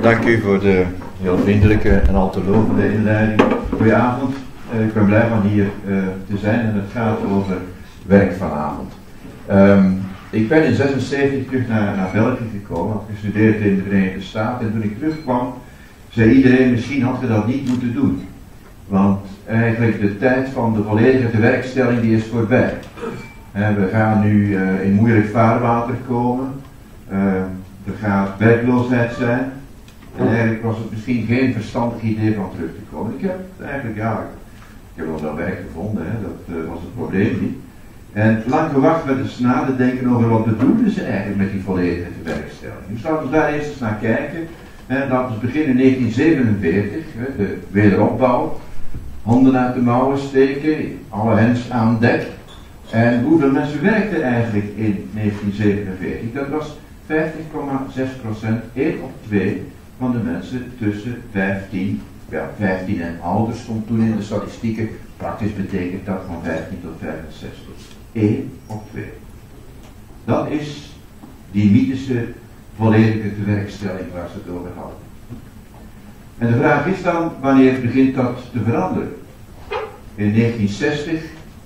Dank u voor de heel vriendelijke en al te lovende inleiding. Goedenavond, ik ben blij van hier te zijn en het gaat over werk vanavond. Ik ben in 1976 terug naar België gekomen, had gestudeerd in de Verenigde Staten en toen ik terugkwam zei iedereen misschien had je dat niet moeten doen. Want eigenlijk de tijd van de volledige tewerkstelling die is voorbij. We gaan nu in moeilijk vaarwater komen, er gaat werkloosheid zijn. En eigenlijk was het misschien geen verstandig idee van terug te komen. Ik heb eigenlijk, ik heb wel werk gevonden, dat was het probleem niet. En lang gewacht werd dus na te denken over wat bedoelden ze eigenlijk met die volledige tewerkstelling. Dus laten we daar eerst eens naar kijken. Laten we beginnen in 1947, de wederopbouw. Handen uit de mouwen steken, alle hens aan dek. En hoeveel mensen werkten eigenlijk in 1947? Dat was 50,6%, 1 op 2 van de mensen tussen 15 en ouder stond toen in de statistieken. Praktisch betekent dat van 15 tot 65. 1 op 2. Dat is die mythische volledige tewerkstelling waar ze het over hadden. En de vraag is dan, wanneer begint dat te veranderen? In 1960,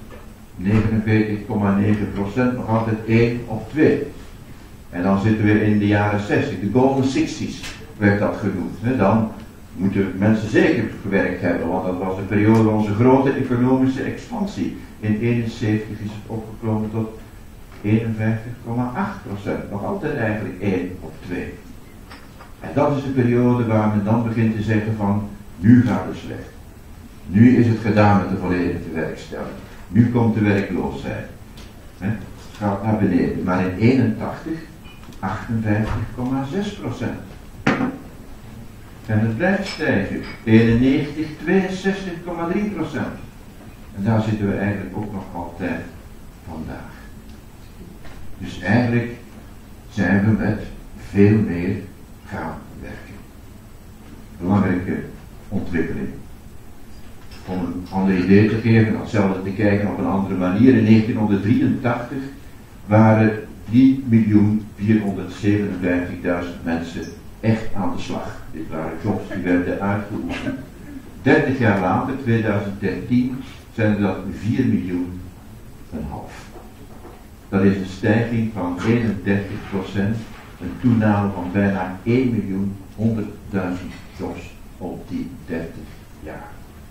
49,9%, nog altijd 1 op 2. En dan zitten we in de jaren 60, de golden 60s werd dat genoemd. Dan moeten mensen zeker gewerkt hebben, want dat was de periode van onze grote economische expansie. In 1971 is het opgeklommen tot 51,8%, nog altijd eigenlijk 1 op 2. En dat is de periode waar men dan begint te zeggen van, nu gaat het slecht. Nu is het gedaan met de volledige tewerkstelling. Nu komt de werkloosheid. Het gaat naar beneden, maar in 81 58,6%. En het blijft stijgen. 91, 62,3%. En daar zitten we eigenlijk ook nog altijd vandaag. Dus eigenlijk zijn we met veel meer gaan werken. Belangrijke ontwikkeling. Om een ander idee te geven, hetzelfde te kijken op een andere manier. In 1983 waren 3.457.000 mensen echt aan de slag. Dit waren jobs die werden uitgeoefend. 30 jaar later, 2013, zijn er dat 4,5 miljoen. Dat is een stijging van 31%, een toename van bijna 1.100.000 jobs op die 30 jaar.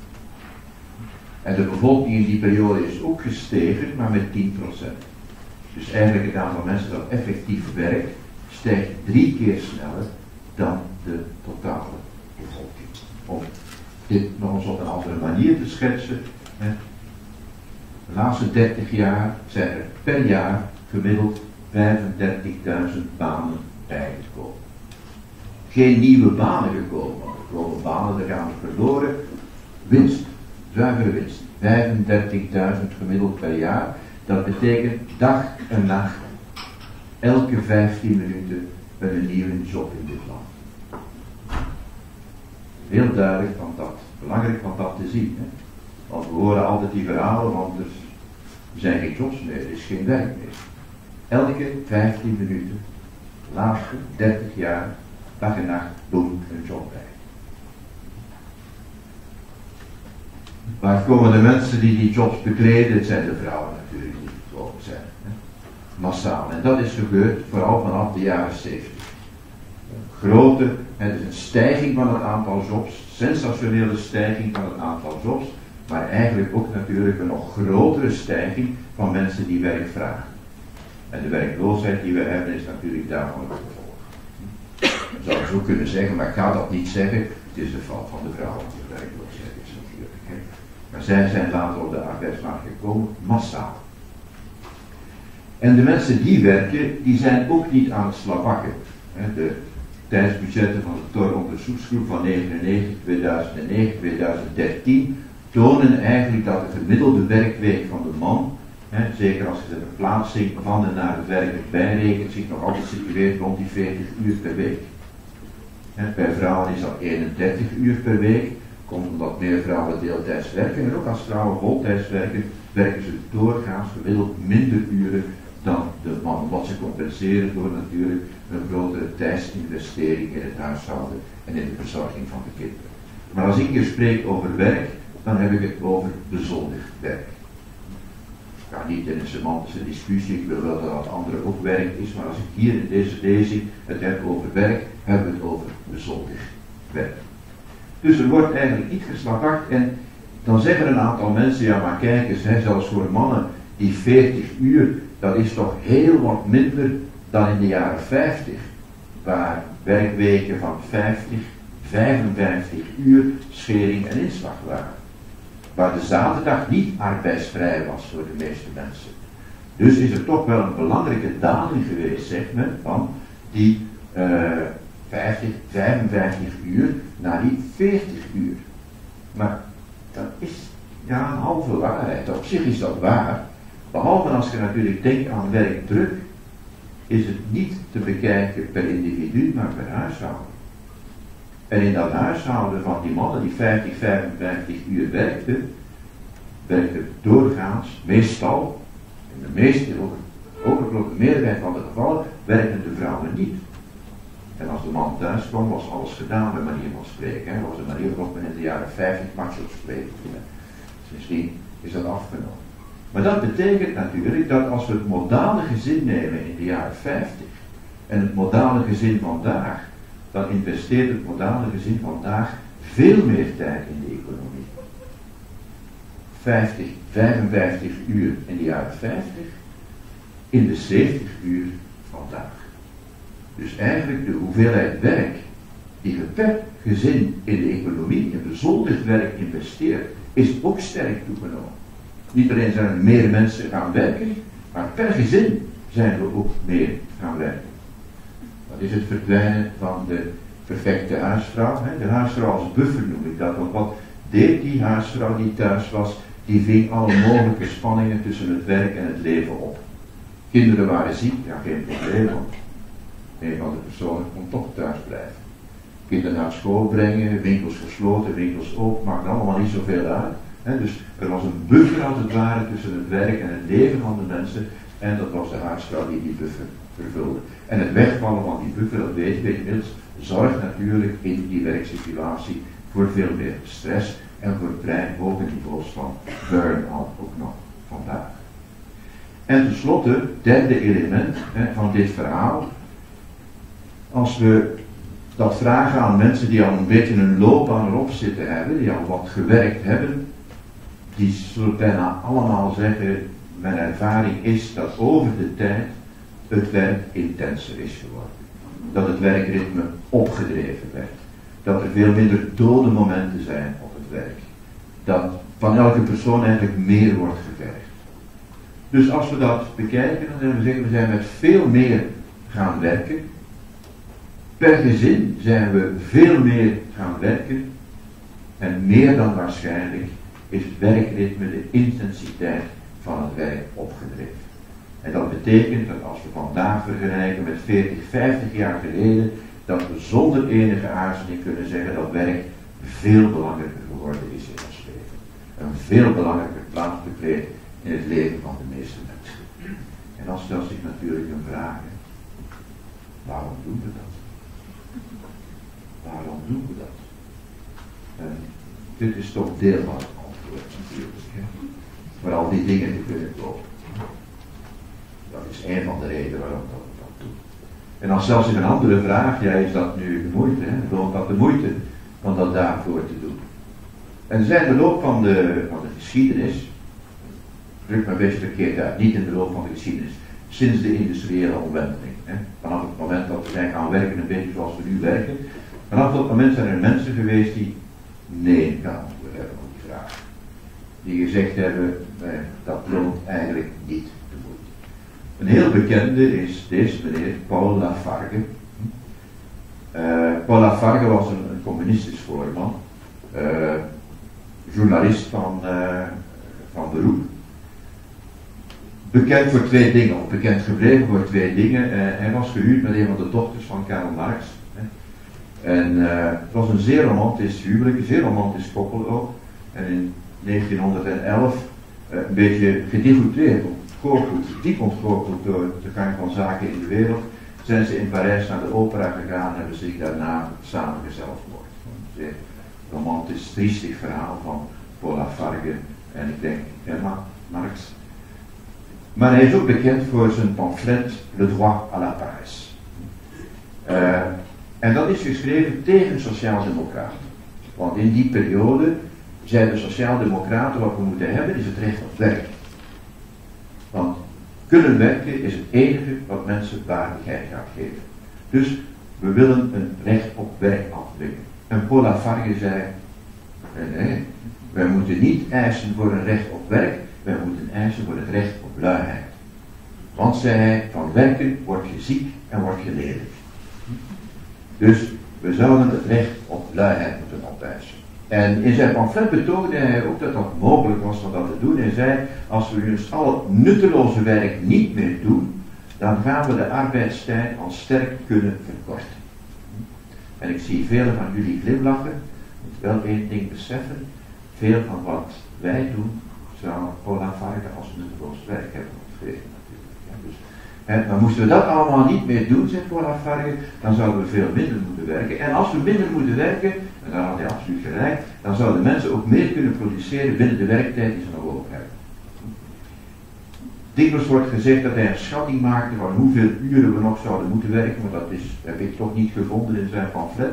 En de bevolking in die periode is ook gestegen, maar met 10%. Dus eigenlijk het aantal mensen dat effectief werkt, stijgt 3 keer sneller dan de totale bevolking. Om dit nog eens op een andere manier te schetsen. De laatste 30 jaar zijn er per jaar gemiddeld 35.000 banen bijgekomen. Geen nieuwe banen gekomen, want er komen banen, daar gaan we verloren. Winst, zuivere winst. 35.000 gemiddeld per jaar. Dat betekent dag en nacht, elke 15 minuten een nieuwe job in dit land. Heel duidelijk van dat, belangrijk van dat te zien. Want we horen altijd die verhalen, want er zijn geen jobs meer, er is geen werk meer. Elke 15 minuten, de laatste 30 jaar, dag en nacht, doen een job bij. Waar komen de mensen die jobs bekleden? Het zijn de vrouwen natuurlijk die gekomen zijn. Massaal. En dat is gebeurd vooral vanaf de jaren 70. Het is een stijging van het aantal jobs, sensationele stijging van het aantal jobs, maar eigenlijk ook natuurlijk een nog grotere stijging van mensen die werk vragen. En de werkloosheid die we hebben is natuurlijk daarvan het gevolg. Je zou zo kunnen zeggen, maar ik ga dat niet zeggen, het is de fout van de vrouwen die werkloosheid is natuurlijk. Maar zij zijn later op de arbeidsmarkt gekomen, massaal. En de mensen die werken, die zijn ook niet aan het slabakken. De tijdsbudgetten van de TOR onderzoeksgroep van 1999, 2009, 2013 tonen eigenlijk dat de gemiddelde werkweek van de man, zeker als je de verplaatsing van en naar het werk bijrekent, zich nog altijd situeert rond die 40 uur per week. Bij vrouwen is dat 31 uur per week, komt omdat meer vrouwen deeltijds werken en ook als vrouwen voltijds werken, werken ze doorgaans gemiddeld minder uren dan de man, wat ze compenseren door natuurlijk een grotere tijdsinvestering in het huishouden en in de verzorging van de kinderen. Maar als ik hier spreek over werk, dan heb ik het over bezoldigd werk. Ik ga niet in een semantische discussie, ik wil wel dat het andere ook werk is, maar als ik hier in deze lezing het heb over werk, hebben we het over bezoldigd werk. Dus er wordt eigenlijk niet geslachtofferd en dan zeggen een aantal mensen, ja maar kijk eens, hè, zelfs voor mannen die 40 uur, dat is toch heel wat minder dan in de jaren 50, waar werkweken van 50, 55 uur schering en inslag waren. Waar de zaterdag niet arbeidsvrij was voor de meeste mensen. Dus is er toch wel een belangrijke daling geweest, zegt men, van die 50, 55 uur naar die 40 uur. Maar dat is ja een halve waarheid. Op zich is dat waar. Behalve als je natuurlijk denkt aan werkdruk, is het niet te bekijken per individu, maar per huishouden. En in dat huishouden van die mannen die 50, 55 uur werkten doorgaans, meestal, in de meeste, overgrote meerderheid van de gevallen, werkten de vrouwen niet. En als de man thuis kwam, was alles gedaan, bij manier van spreken. Dat was een manier waarop men in de jaren 50 macho spreken. Sindsdien is dat afgenomen. Maar dat betekent natuurlijk dat als we het modale gezin nemen in de jaren 50 en het modale gezin vandaag, dan investeert het modale gezin vandaag veel meer tijd in de economie. 50, 55 uur in de jaren 50, in de 70 uur vandaag. Dus eigenlijk de hoeveelheid werk die je per gezin in de economie, in bezoldigd werk investeert, is ook sterk toegenomen. Niet alleen zijn er meer mensen gaan werken, maar per gezin zijn we ook meer gaan werken. Dat is het verdwijnen van de perfecte huisvrouw. De huisvrouw als buffer noem ik dat. Want wat deed die huisvrouw die thuis was? Die ving alle mogelijke spanningen tussen het werk en het leven op. Kinderen waren ziek, ja geen probleem, want een van de personen kon toch thuis blijven. Kinderen naar school brengen, winkels gesloten, winkels open, maakt allemaal niet zoveel uit. Dus er was een buffer als het ware tussen het werk en het leven van de mensen en dat was de huisvrouw die die buffer vervulde. En het wegvallen van die buffer, dat weten we inmiddels, zorgt natuurlijk in die werksituatie voor veel meer stress en voor vrij hoge niveaus van burn-out ook nog vandaag. En tenslotte, het derde element van dit verhaal, als we dat vragen aan mensen die al een beetje een loopbaan erop zitten hebben, die al wat gewerkt hebben, die zullen bijna allemaal zeggen, mijn ervaring is dat over de tijd het werk intenser is geworden. Dat het werkritme opgedreven werd. Dat er veel minder dode momenten zijn op het werk. Dat van elke persoon eigenlijk meer wordt gevergd. Dus als we dat bekijken, dan zullen we zeggen, we zijn met veel meer gaan werken. Per gezin zijn we veel meer gaan werken. En meer dan waarschijnlijk is het werkritme, de intensiteit van het werk opgedreven. En dat betekent dat als we vandaag vergelijken met 40, 50 jaar geleden, dat we zonder enige aarzeling kunnen zeggen dat werk veel belangrijker geworden is in ons leven. Een veel belangrijker plaats bekleedt in het leven van de meeste mensen. En dan stelt zich natuurlijk een vraag, waarom doen we dat? Waarom doen we dat? En dit is toch deel van het antwoord natuurlijk. Voor al die dingen te kunnen kopen. Dat is een van de redenen waarom we dat doen. En dan stelt zich een andere vraag, ja, is dat nu de moeite? Loont dat de moeite om dat daarvoor te doen? En er zijn in de loop van de geschiedenis, druk me best verkeerd uit, niet in de loop van de geschiedenis, sinds de industriële omwenteling. Vanaf het moment dat we zijn gaan werken, een beetje zoals we nu werken, vanaf dat moment zijn er mensen geweest die nee kan antwoord hebben op die vraag. Die gezegd hebben, dat loont eigenlijk niet de moeite. Een heel bekende is deze meneer, Paul Lafargue. Paul Lafargue was een communistisch voorman, journalist van beroep. Bekend voor twee dingen, of bekend gebleven voor twee dingen. Hij was gehuwd met een van de dochters van Karl Marx. En het was een zeer romantisch huwelijk, een zeer romantisch koppel ook. En in 1911 een beetje gedegoûteerd ontgoocheld, diep ontgoocheld door de gang van zaken in de wereld, zijn ze in Parijs naar de opera gegaan en hebben zich daarna samen gezelfmoord. Een zeer romantisch, triestig verhaal van Paul Lafargue en ik denk Marx. Maar hij is ook bekend voor zijn pamflet Le droit à la paresse. En dat is geschreven tegen sociaaldemocraten. Want in die periode zeiden de sociaaldemocraten wat we moeten hebben is het recht op werk. Want kunnen werken is het enige wat mensen waardigheid gaat geven. Dus we willen een recht op werk afdwingen. En Paul Lafargue zei, nee, wij moeten niet eisen voor een recht op werk, wij moeten eisen voor het recht op luiheid. Want, zei hij, van werken word je ziek en word je lelijk. Dus we zouden het recht op luiheid moeten opeisen. En in zijn pamflet betoogde hij ook dat dat mogelijk was om dat te doen. Hij zei, als we dus al het nutteloze werk niet meer doen, dan gaan we de arbeidstijd al sterk kunnen verkorten. En ik zie velen van jullie glimlachen. Ik moet wel één ding beseffen. Veel van wat wij doen, zou Paul Lafargue als nutteloos werk hebben opgegeven natuurlijk. Ja, dus, maar moesten we dat allemaal niet meer doen, zegt Paul Lafargue, dan zouden we veel minder moeten werken. En als we minder moeten werken, en daar had hij absoluut gelijk, dan zouden mensen ook meer kunnen produceren binnen de werktijd die ze nog over hebben. Dikwijls wordt gezegd dat hij een schatting maakte van hoeveel uren we nog zouden moeten werken, maar dat heb ik toch niet gevonden in zijn pamflet.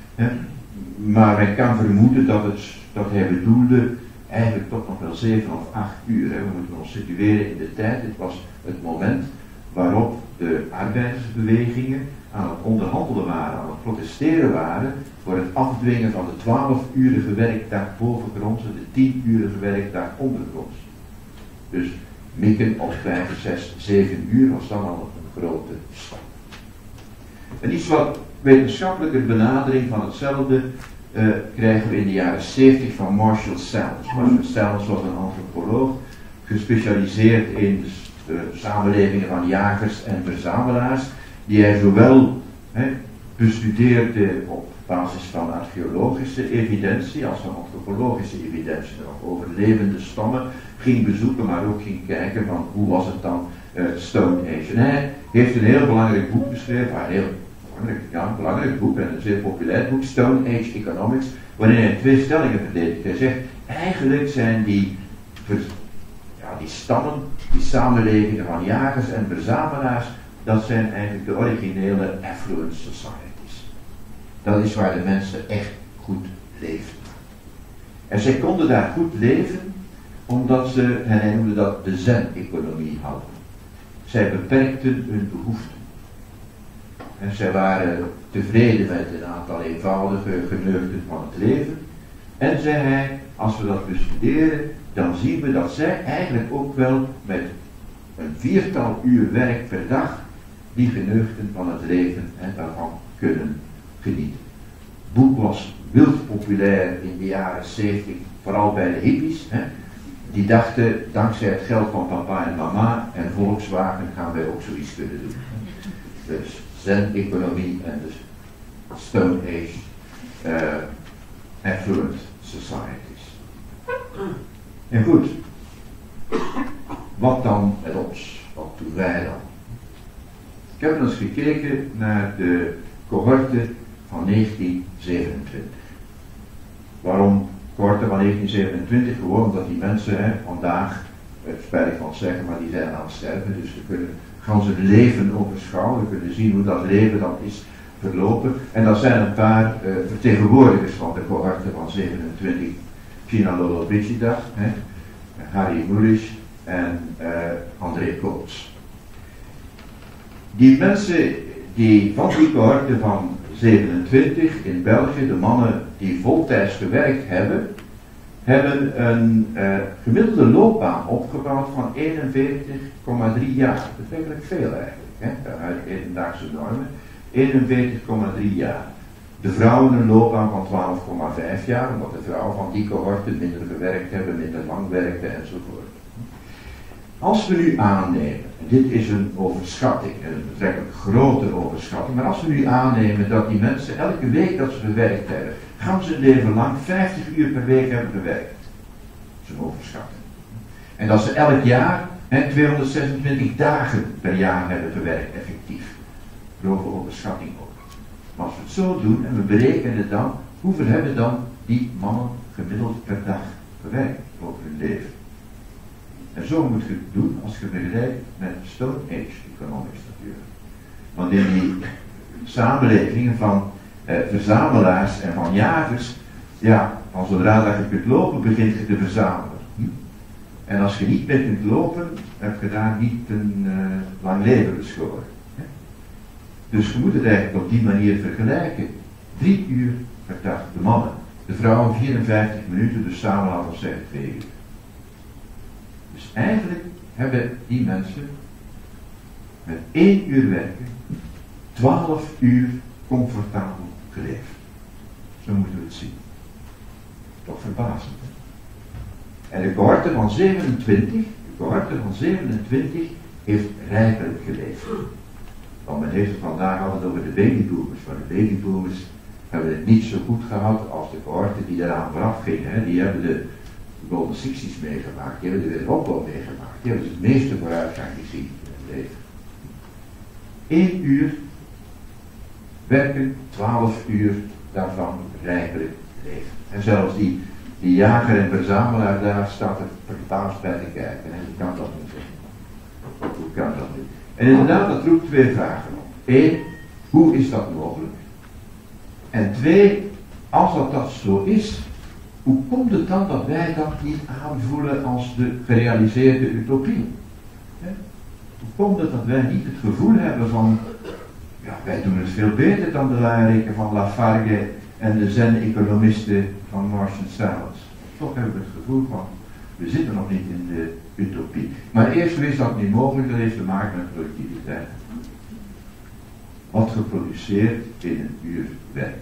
Maar men kan vermoeden dat hij bedoelde eigenlijk toch nog wel 7 of 8 uur. We moeten ons situeren in de tijd. Dit was het moment waarop de arbeidersbewegingen aan het onderhandelen waren, aan het protesteren waren voor het afdwingen van de 12-urige werkdag bovengronds en de 10-urige werkdag ondergronds. Dus mikken op 5, 6, 7 uur was dan al een grote stap. Een iets wat wetenschappelijke benadering van hetzelfde krijgen we in de jaren 70 van Marshall Sells. Marshall Sells was een antropoloog, gespecialiseerd in de samenlevingen van jagers en verzamelaars, die hij zowel bestudeerde op basis van archeologische evidentie als van antropologische evidentie, nog over levende stammen ging bezoeken, maar ook ging kijken van hoe was het dan Stone Age. En hij heeft een heel belangrijk boek geschreven, een belangrijk boek en een zeer populair boek, Stone Age Economics, waarin hij 2 stellingen verdedigt. Hij zegt, eigenlijk zijn die stammen, die samenlevingen van jagers en verzamelaars, dat zijn eigenlijk de originele affluent societies. Dat is waar de mensen echt goed leefden. En zij konden daar goed leven, omdat ze, en hij noemde dat de zen-economie hadden. Zij beperkten hun behoeften. En zij waren tevreden met een aantal eenvoudige geneugten van het leven. En zei hij, als we dat bestuderen, dan zien we dat zij eigenlijk ook wel met een 4-tal uur werk per dag die geneugten van het leven en daarvan kunnen genieten. Het boek was wild populair in de jaren 70, vooral bij de hippies. Die dachten, dankzij het geld van papa en mama en Volkswagen gaan wij ook zoiets kunnen doen. Dus zen-economie en dus Stone Age affluent societies. En goed, wat dan met ons? Wat doen wij dan? Ik heb eens gekeken naar de cohorte van 1927. Waarom cohorte van 1927? Gewoon omdat die mensen vandaag, spijtig van zeggen, maar die zijn aan het sterven, dus we kunnen gaan hun leven overschouwen, we kunnen zien hoe dat leven dan is verlopen. En dat zijn een paar vertegenwoordigers van de cohorte van 27. Gina Lollobrigida, Harry Mulisch en André Coates. Die mensen die van die cohorte van 27 in België, de mannen die voltijds gewerkt hebben, hebben een gemiddelde loopbaan opgebouwd van 41,3 jaar. Betrekkelijk veel eigenlijk, uit hedendaagse normen. 41,3 jaar. De vrouwen een loopbaan van 12,5 jaar, omdat de vrouwen van die cohorte minder gewerkt hebben, minder lang werkten enzovoort. Als we nu aannemen, en dit is een overschatting, een betrekkelijk grote overschatting, maar als we nu aannemen dat die mensen elke week dat ze gewerkt hebben, gaan ze leven lang 50 uur per week hebben gewerkt. Dat is een overschatting. En dat ze elk jaar En 226 dagen per jaar hebben gewerkt, effectief. Grove overschatting ook. Maar als we het zo doen en we berekenen dan, hoeveel hebben dan die mannen gemiddeld per dag gewerkt over hun leven? En zo moet je het doen als je vergelijkt met Stone Age economics natuurlijk. Want in die samenlevingen van verzamelaars en van jagers, ja, van zodra dat je kunt lopen, begint je te verzamelen. En als je niet meer kunt lopen, heb je daar niet een lang leven beschoren. Dus je moet het eigenlijk op die manier vergelijken. 3 uur per dag, de mannen. De vrouwen 54 minuten, dus samen laten we zeggen 2 uur. Dus eigenlijk hebben die mensen met 1 uur werken 12 uur comfortabel geleefd. Zo moeten we het zien. Toch verbazend. Hè? En de cohorte van 27 heeft rijkelijk geleefd. Want men heeft het vandaag altijd over de babyboomers. Maar de babyboomers hebben het niet zo goed gehad als de cohorten die daaraan vooraf gingen. Die hebben de Golden Sixties meegemaakt, die hebben de wereldopbouw meegemaakt. Die hebben dus het meeste vooruitgang gezien in het leven. 1 uur werken, 12 uur daarvan rijkelijk leven. En zelfs die jager en verzamelaar daar staat er verbaasd bij te kijken. En hoe kan dat nu? Hoe kan dat nu? En inderdaad, dat roept 2 vragen op. 1, hoe is dat mogelijk? En 2, als dat zo is, hoe komt het dan dat wij dat niet aanvoelen als de gerealiseerde utopie? Hoe komt het dat wij niet het gevoel hebben van, ja, wij doen het veel beter dan de Laareken van Lafargue en de zen-economisten van Marshall Salles. Toch hebben we het gevoel van, we zitten nog niet in de utopie. Maar eerst is dat niet mogelijk, dat heeft te maken met productiviteit. Wat geproduceerd in een uur werk.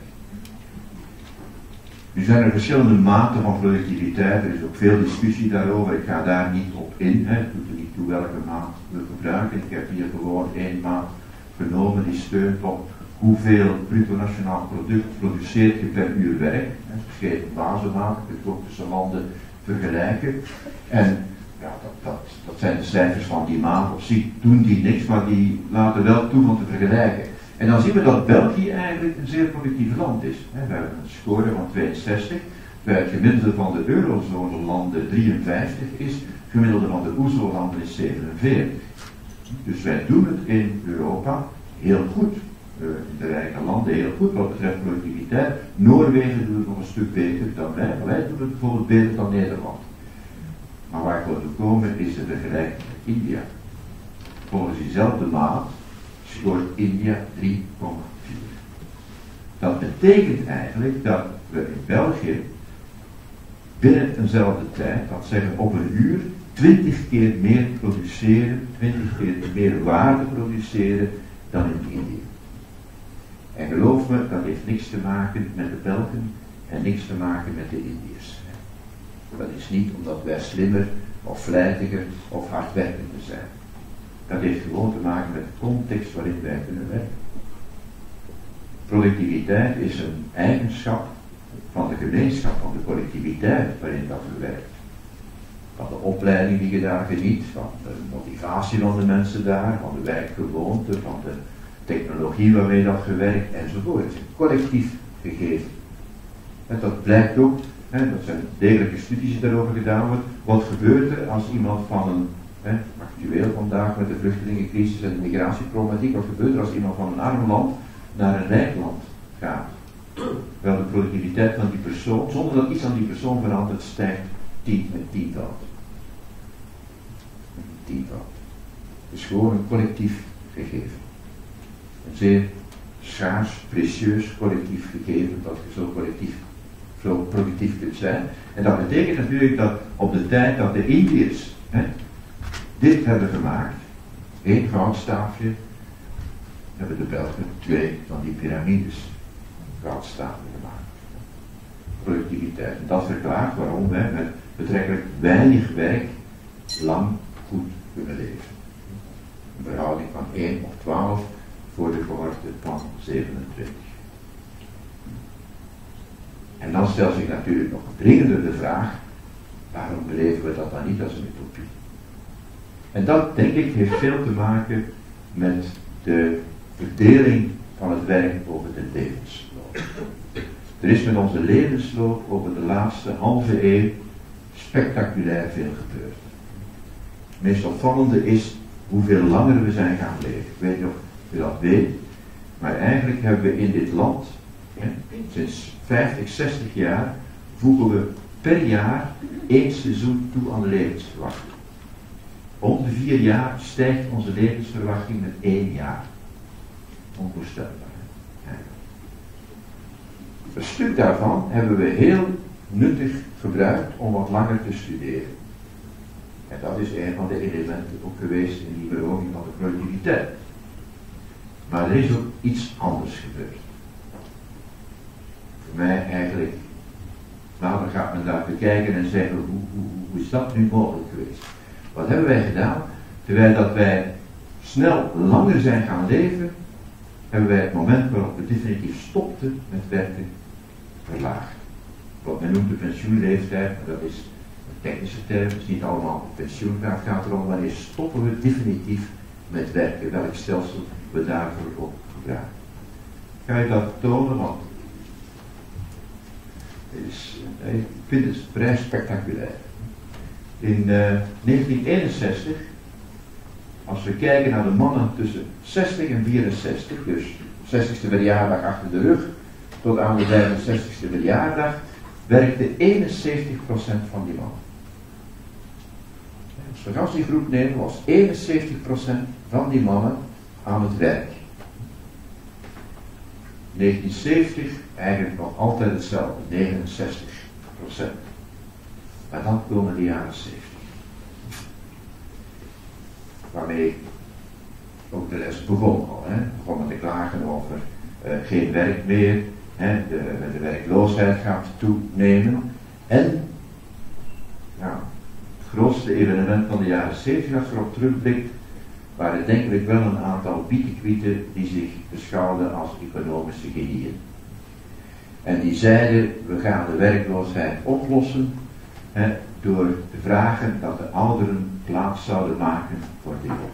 Nu zijn er verschillende maten van productiviteit, er is ook veel discussie daarover, ik ga daar niet op in, het doet er niet toe welke maat we gebruiken. Ik heb hier gewoon 1 maat genomen die steunt op hoeveel bruto nationaal product produceert je per uur werk. Dat is geen bazenmaat, je kunt ook tussen landen vergelijken. En ja, dat zijn de cijfers van die maat, op zich doen die niks, maar die laten wel toe om te vergelijken. En dan zien we dat België eigenlijk een zeer productief land is. We hebben een score van 62, terwijl het gemiddelde van de eurozone-landen 53 is, het gemiddelde van de OESO-landen is 47. Dus wij doen het in Europa heel goed. In de rijke landen heel goed wat betreft productiviteit. Noorwegen doet het nog een stuk beter dan wij, maar wij doen het bijvoorbeeld beter dan Nederland. Maar waar ik wil komen is de vergelijking met India. Volgens diezelfde maat scoort India 3,4. Dat betekent eigenlijk dat we in België binnen eenzelfde tijd, dat zeggen op een uur, 20 keer meer produceren, 20 keer meer waarde produceren dan in India. En geloof me, dat heeft niks te maken met de Belgen en niks te maken met de Indiërs. Dat is niet omdat wij slimmer of vlijtiger of hardwerkender zijn. Dat heeft gewoon te maken met de context waarin wij kunnen werken. Productiviteit is een eigenschap van de gemeenschap, van de collectiviteit waarin dat werkt. Van de opleiding die je daar geniet, van de motivatie van de mensen daar, van de werkgewoonte, van de technologie waarmee dat gewerkt enzovoort. Het is een collectief gegeven. En dat blijkt ook, dat zijn degelijke studies die daarover gedaan worden. Wat gebeurt er als iemand van een, actueel vandaag met de vluchtelingencrisis en de migratieproblematiek, wat gebeurt er als iemand van een arm land naar een rijk land gaat? Wel, de productiviteit van die persoon, zonder dat iets aan die persoon verandert, stijgt 10 met 10-tal. Het is gewoon een collectief gegeven. Een zeer schaars, precieus collectief gegeven dat je zo productief kunt zijn. En dat betekent natuurlijk dat op de tijd dat de Indiërs dit hebben gemaakt, 1 goudstaafje, hebben de Belgen 2 van die piramides goudstaven gemaakt. Productiviteit. En dat verklaart waarom wij met betrekkelijk weinig werk lang goed kunnen leven. Een verhouding van 1 op 12 voor de cohorte van 27. En dan stelt zich natuurlijk nog dringender de vraag, waarom beleven we dat dan niet als een utopie? En dat, denk ik, heeft veel te maken met de verdeling van het werk over de levensloop. Er is met onze levensloop over de laatste halve eeuw spectaculair veel gebeurd. Het meest opvallende is hoeveel langer we zijn gaan leven. Ik weet niet of u dat weet, maar eigenlijk hebben we in dit land, sinds 50, 60 jaar, voegen we per jaar 1 seizoen toe aan de levensverwachting. Om de 4 jaar stijgt onze levensverwachting met 1 jaar. Onvoorstelbaar. Een stuk daarvan hebben we heel nuttig gebruikt om wat langer te studeren. En dat is een van de elementen ook geweest in die verhoging van de productiviteit. Maar er is ook iets anders gebeurd. Voor mij eigenlijk, later gaat men daar bekijken en zeggen, hoe is dat nu mogelijk geweest? Wat hebben wij gedaan? Terwijl dat wij snel langer zijn gaan leven, hebben wij het moment waarop we definitief stopten met werken verlaagd. Wat men noemt de pensioenleeftijd, maar dat is een technische term, het is niet allemaal pensioen, maar het gaat erom wanneer stoppen we definitief met werken, welk stelsel we daarvoor op gebruiken. Ga je dat tonen, want ik vind het vrij spectaculair. In 1961, als we kijken naar de mannen tussen 60 en 64, dus 60ste verjaardag achter de rug, tot aan de 65ste verjaardag, werkte 71% van die mannen. Als we gans die groep nemen, was 71% van die mannen aan het werk. 1970 eigenlijk nog altijd hetzelfde, 69%. Maar dan komen de jaren 70. Waarmee ook de rest begon al. Begonnen te klagen over geen werk meer. De werkloosheid gaat toenemen. En het grootste evenement van de jaren 70, als je erop terugblikt, waren denk ik wel een aantal bietekwieten die zich beschouwden als economische genieën. En die zeiden, we gaan de werkloosheid oplossen door te vragen dat de ouderen plaats zouden maken voor de jongeren.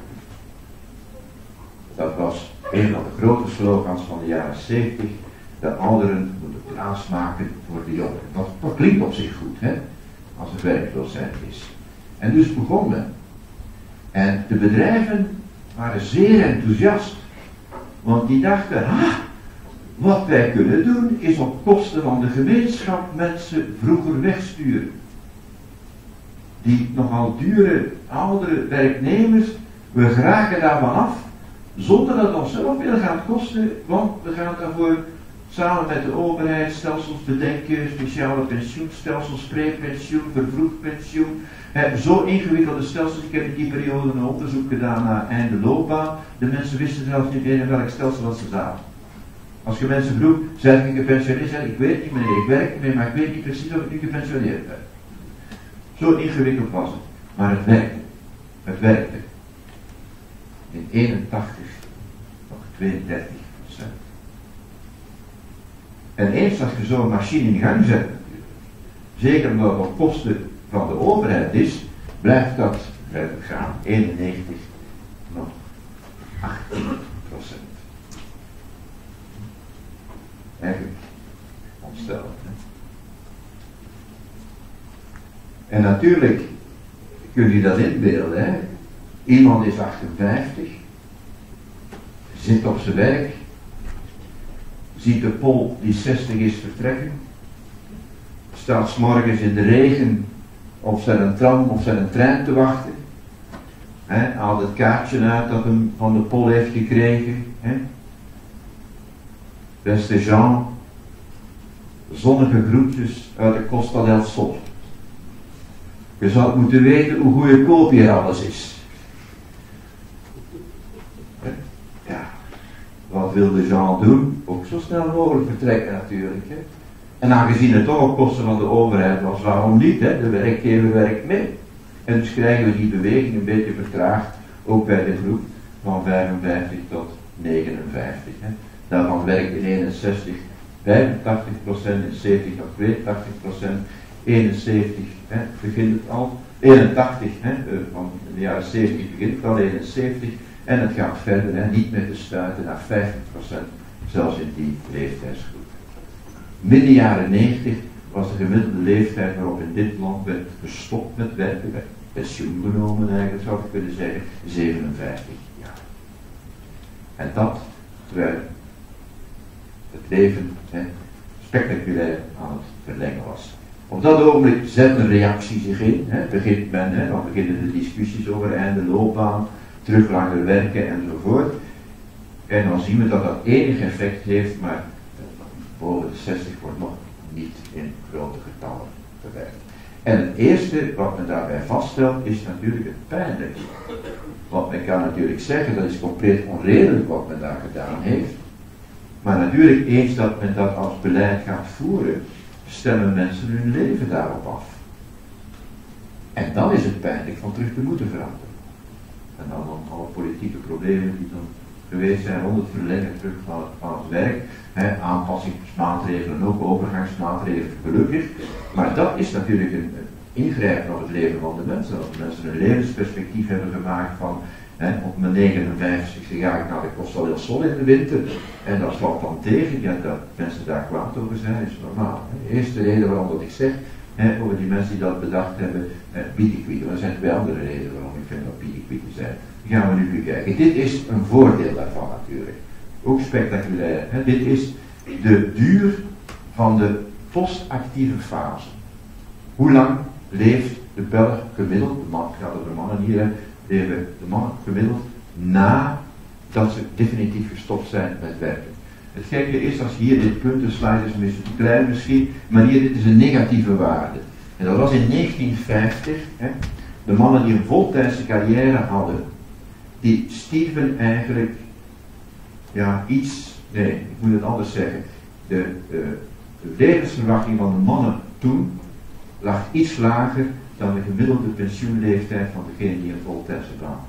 Dat was een van de grote slogans van de jaren 70. De ouderen moeten plaats maken voor de jongeren. Dat klinkt op zich goed, als er werkloosheid is. En dus begon men. En de bedrijven waren zeer enthousiast. Want die dachten, wat wij kunnen doen is op kosten van de gemeenschap mensen vroeger wegsturen. Die nogal dure oudere werknemers, we geraken daarvan af, zonder dat het ons zelf veel gaat kosten, want we gaan daarvoor samen met de overheid stelsels bedenken, speciale pensioenstelsels, prepensioen, vervroegd pensioen, zo ingewikkelde stelsels. Ik heb in die periode een onderzoek gedaan naar einde loopbaan. De mensen wisten zelfs niet meer in welk stelsel dat ze zaten. Als je mensen vroeg, zijn je gepensioneerd? Zei ik weet niet meneer, ik werk niet meer, maar ik weet niet precies of ik nu gepensioneerd ben. Zo ingewikkeld was het. Maar het werkte. Het werkte. In 81 nog 32%. En eens als je zo'n machine in gang zet, zeker omdat het op kosten van de overheid is, blijft het gaan. 91 nog 18%. Eigenlijk ontstellend. En natuurlijk kun je dat inbeelden. Iemand is 58, zit op zijn werk, ziet de Pol die 60 is vertrekken, staat 's morgens in de regen op zijn tram of zijn trein te wachten, haalt het kaartje uit dat hem van de Pol heeft gekregen. Beste Jean, zonnige groetjes uit de Costa del Sol. Je zou moeten weten hoe goedkoop hier alles is. Ja, wat wilde Jean doen? Ook zo snel mogelijk vertrekken natuurlijk. En aangezien het toch op kosten van de overheid was, waarom niet? De werkgever werkt mee. En dus krijgen we die beweging een beetje vertraagd, ook bij de groep van 55 tot 59. Daarvan werkt in 61 85%, in 70 nog 82%, 71 begint het al, 81 van de jaren 70 begint het al, 71 en het gaat verder, niet meer te stuiten naar 50%, zelfs in die leeftijdsgroep. Midden jaren 90 was de gemiddelde leeftijd waarop in dit land werd gestopt met werken, werd pensioen genomen eigenlijk zou ik kunnen zeggen, 57 jaar. En dat terwijl het leven spectaculair aan het verlengen was. Op dat ogenblik zet een reactie zich in, begint men, dan beginnen de discussies over einde loopbaan, terug langer werken enzovoort. En dan zien we dat dat enig effect heeft, maar boven de 60 wordt nog niet in grote getallen bewerkt. En het eerste wat men daarbij vaststelt is natuurlijk het pijnlijke. Want men kan natuurlijk zeggen dat is compleet onredelijk wat men daar gedaan heeft. Maar natuurlijk eens dat men dat als beleid gaat voeren, stemmen mensen hun leven daarop af. En dan is het pijnlijk van terug te moeten veranderen. En dan alle politieke problemen die dan geweest zijn rond het verlengen terug van het werk, aanpassingsmaatregelen, ook overgangsmaatregelen gelukkig. Maar dat is natuurlijk een ingrijpen op het leven van de mensen. Dat de mensen een levensperspectief hebben gemaakt van op mijn 59 ga ik naar de Costa del Sol in de winter en dat valt dan tegen. Ja, dat mensen daar kwaad over zijn is normaal. De eerste reden waarom dat ik zeg over die mensen die dat bedacht hebben, bietekwieten. Er zijn twee andere redenen waarom ik vind dat bietekwieten zijn. Die gaan we nu bekijken. Dit is een voordeel daarvan natuurlijk. Ook spectaculair. Dit is de duur van de postactieve fase. Hoe lang leeft de Belg gemiddeld, het gaat over de mannen hier, leven de mannen gemiddeld nadat ze definitief gestopt zijn met werken. Het gekke is als hier dit punt, de slide is een beetje te klein misschien, maar hier dit is een negatieve waarde. En dat was in 1950, de mannen die een voltijdse carrière hadden, die stierven eigenlijk, ik moet het anders zeggen, de levensverwachting van de mannen toen lag iets lager dan de gemiddelde pensioenleeftijd van degene die een voltijdse baan had.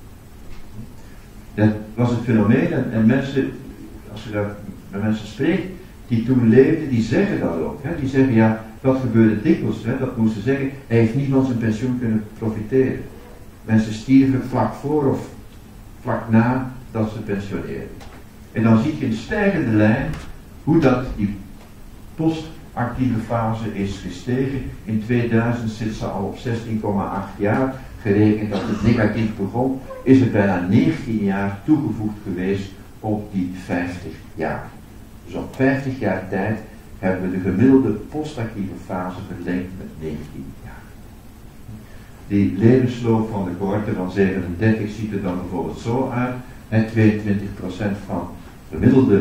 Dat was het fenomeen en mensen, als je daar met mensen spreekt die toen leefden, die zeggen dat ook. Die zeggen ja, dat gebeurde dikwijls, dat moesten zeggen, hij heeft niet van zijn pensioen kunnen profiteren. Mensen stierven vlak voor of vlak na dat ze pensioneerden. En dan zie je in stijgende lijn hoe dat die postactieve fase is gestegen. In 2000 zit ze al op 16,8 jaar. Gerekend dat het negatief begon, is het bijna 19 jaar toegevoegd geweest op die 50 jaar. Dus op 50 jaar tijd hebben we de gemiddelde postactieve fase verlengd met 19 jaar. Die levensloop van de cohorte van 37 ziet er dan bijvoorbeeld zo uit. 22% van gemiddeld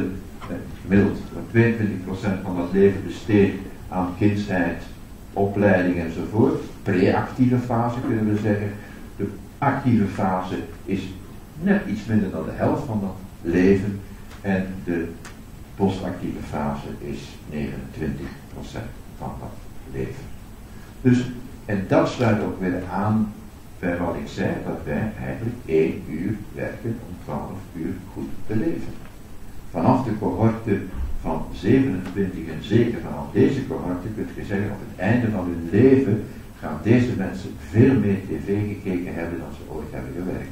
22% van dat leven besteedt aan kindsheid, opleiding enzovoort. Pre-actieve fase kunnen we zeggen. De actieve fase is net iets minder dan de helft van dat leven. En de postactieve fase is 29% van dat leven. Dus, en dat sluit ook weer aan bij wat ik zei, dat wij eigenlijk 1 uur werken om 12 uur goed te leven. Vanaf de cohorte van 27 en zeker vanaf deze cohorte kunt je zeggen, op het einde van hun leven gaan deze mensen veel meer tv gekeken hebben dan ze ooit hebben gewerkt.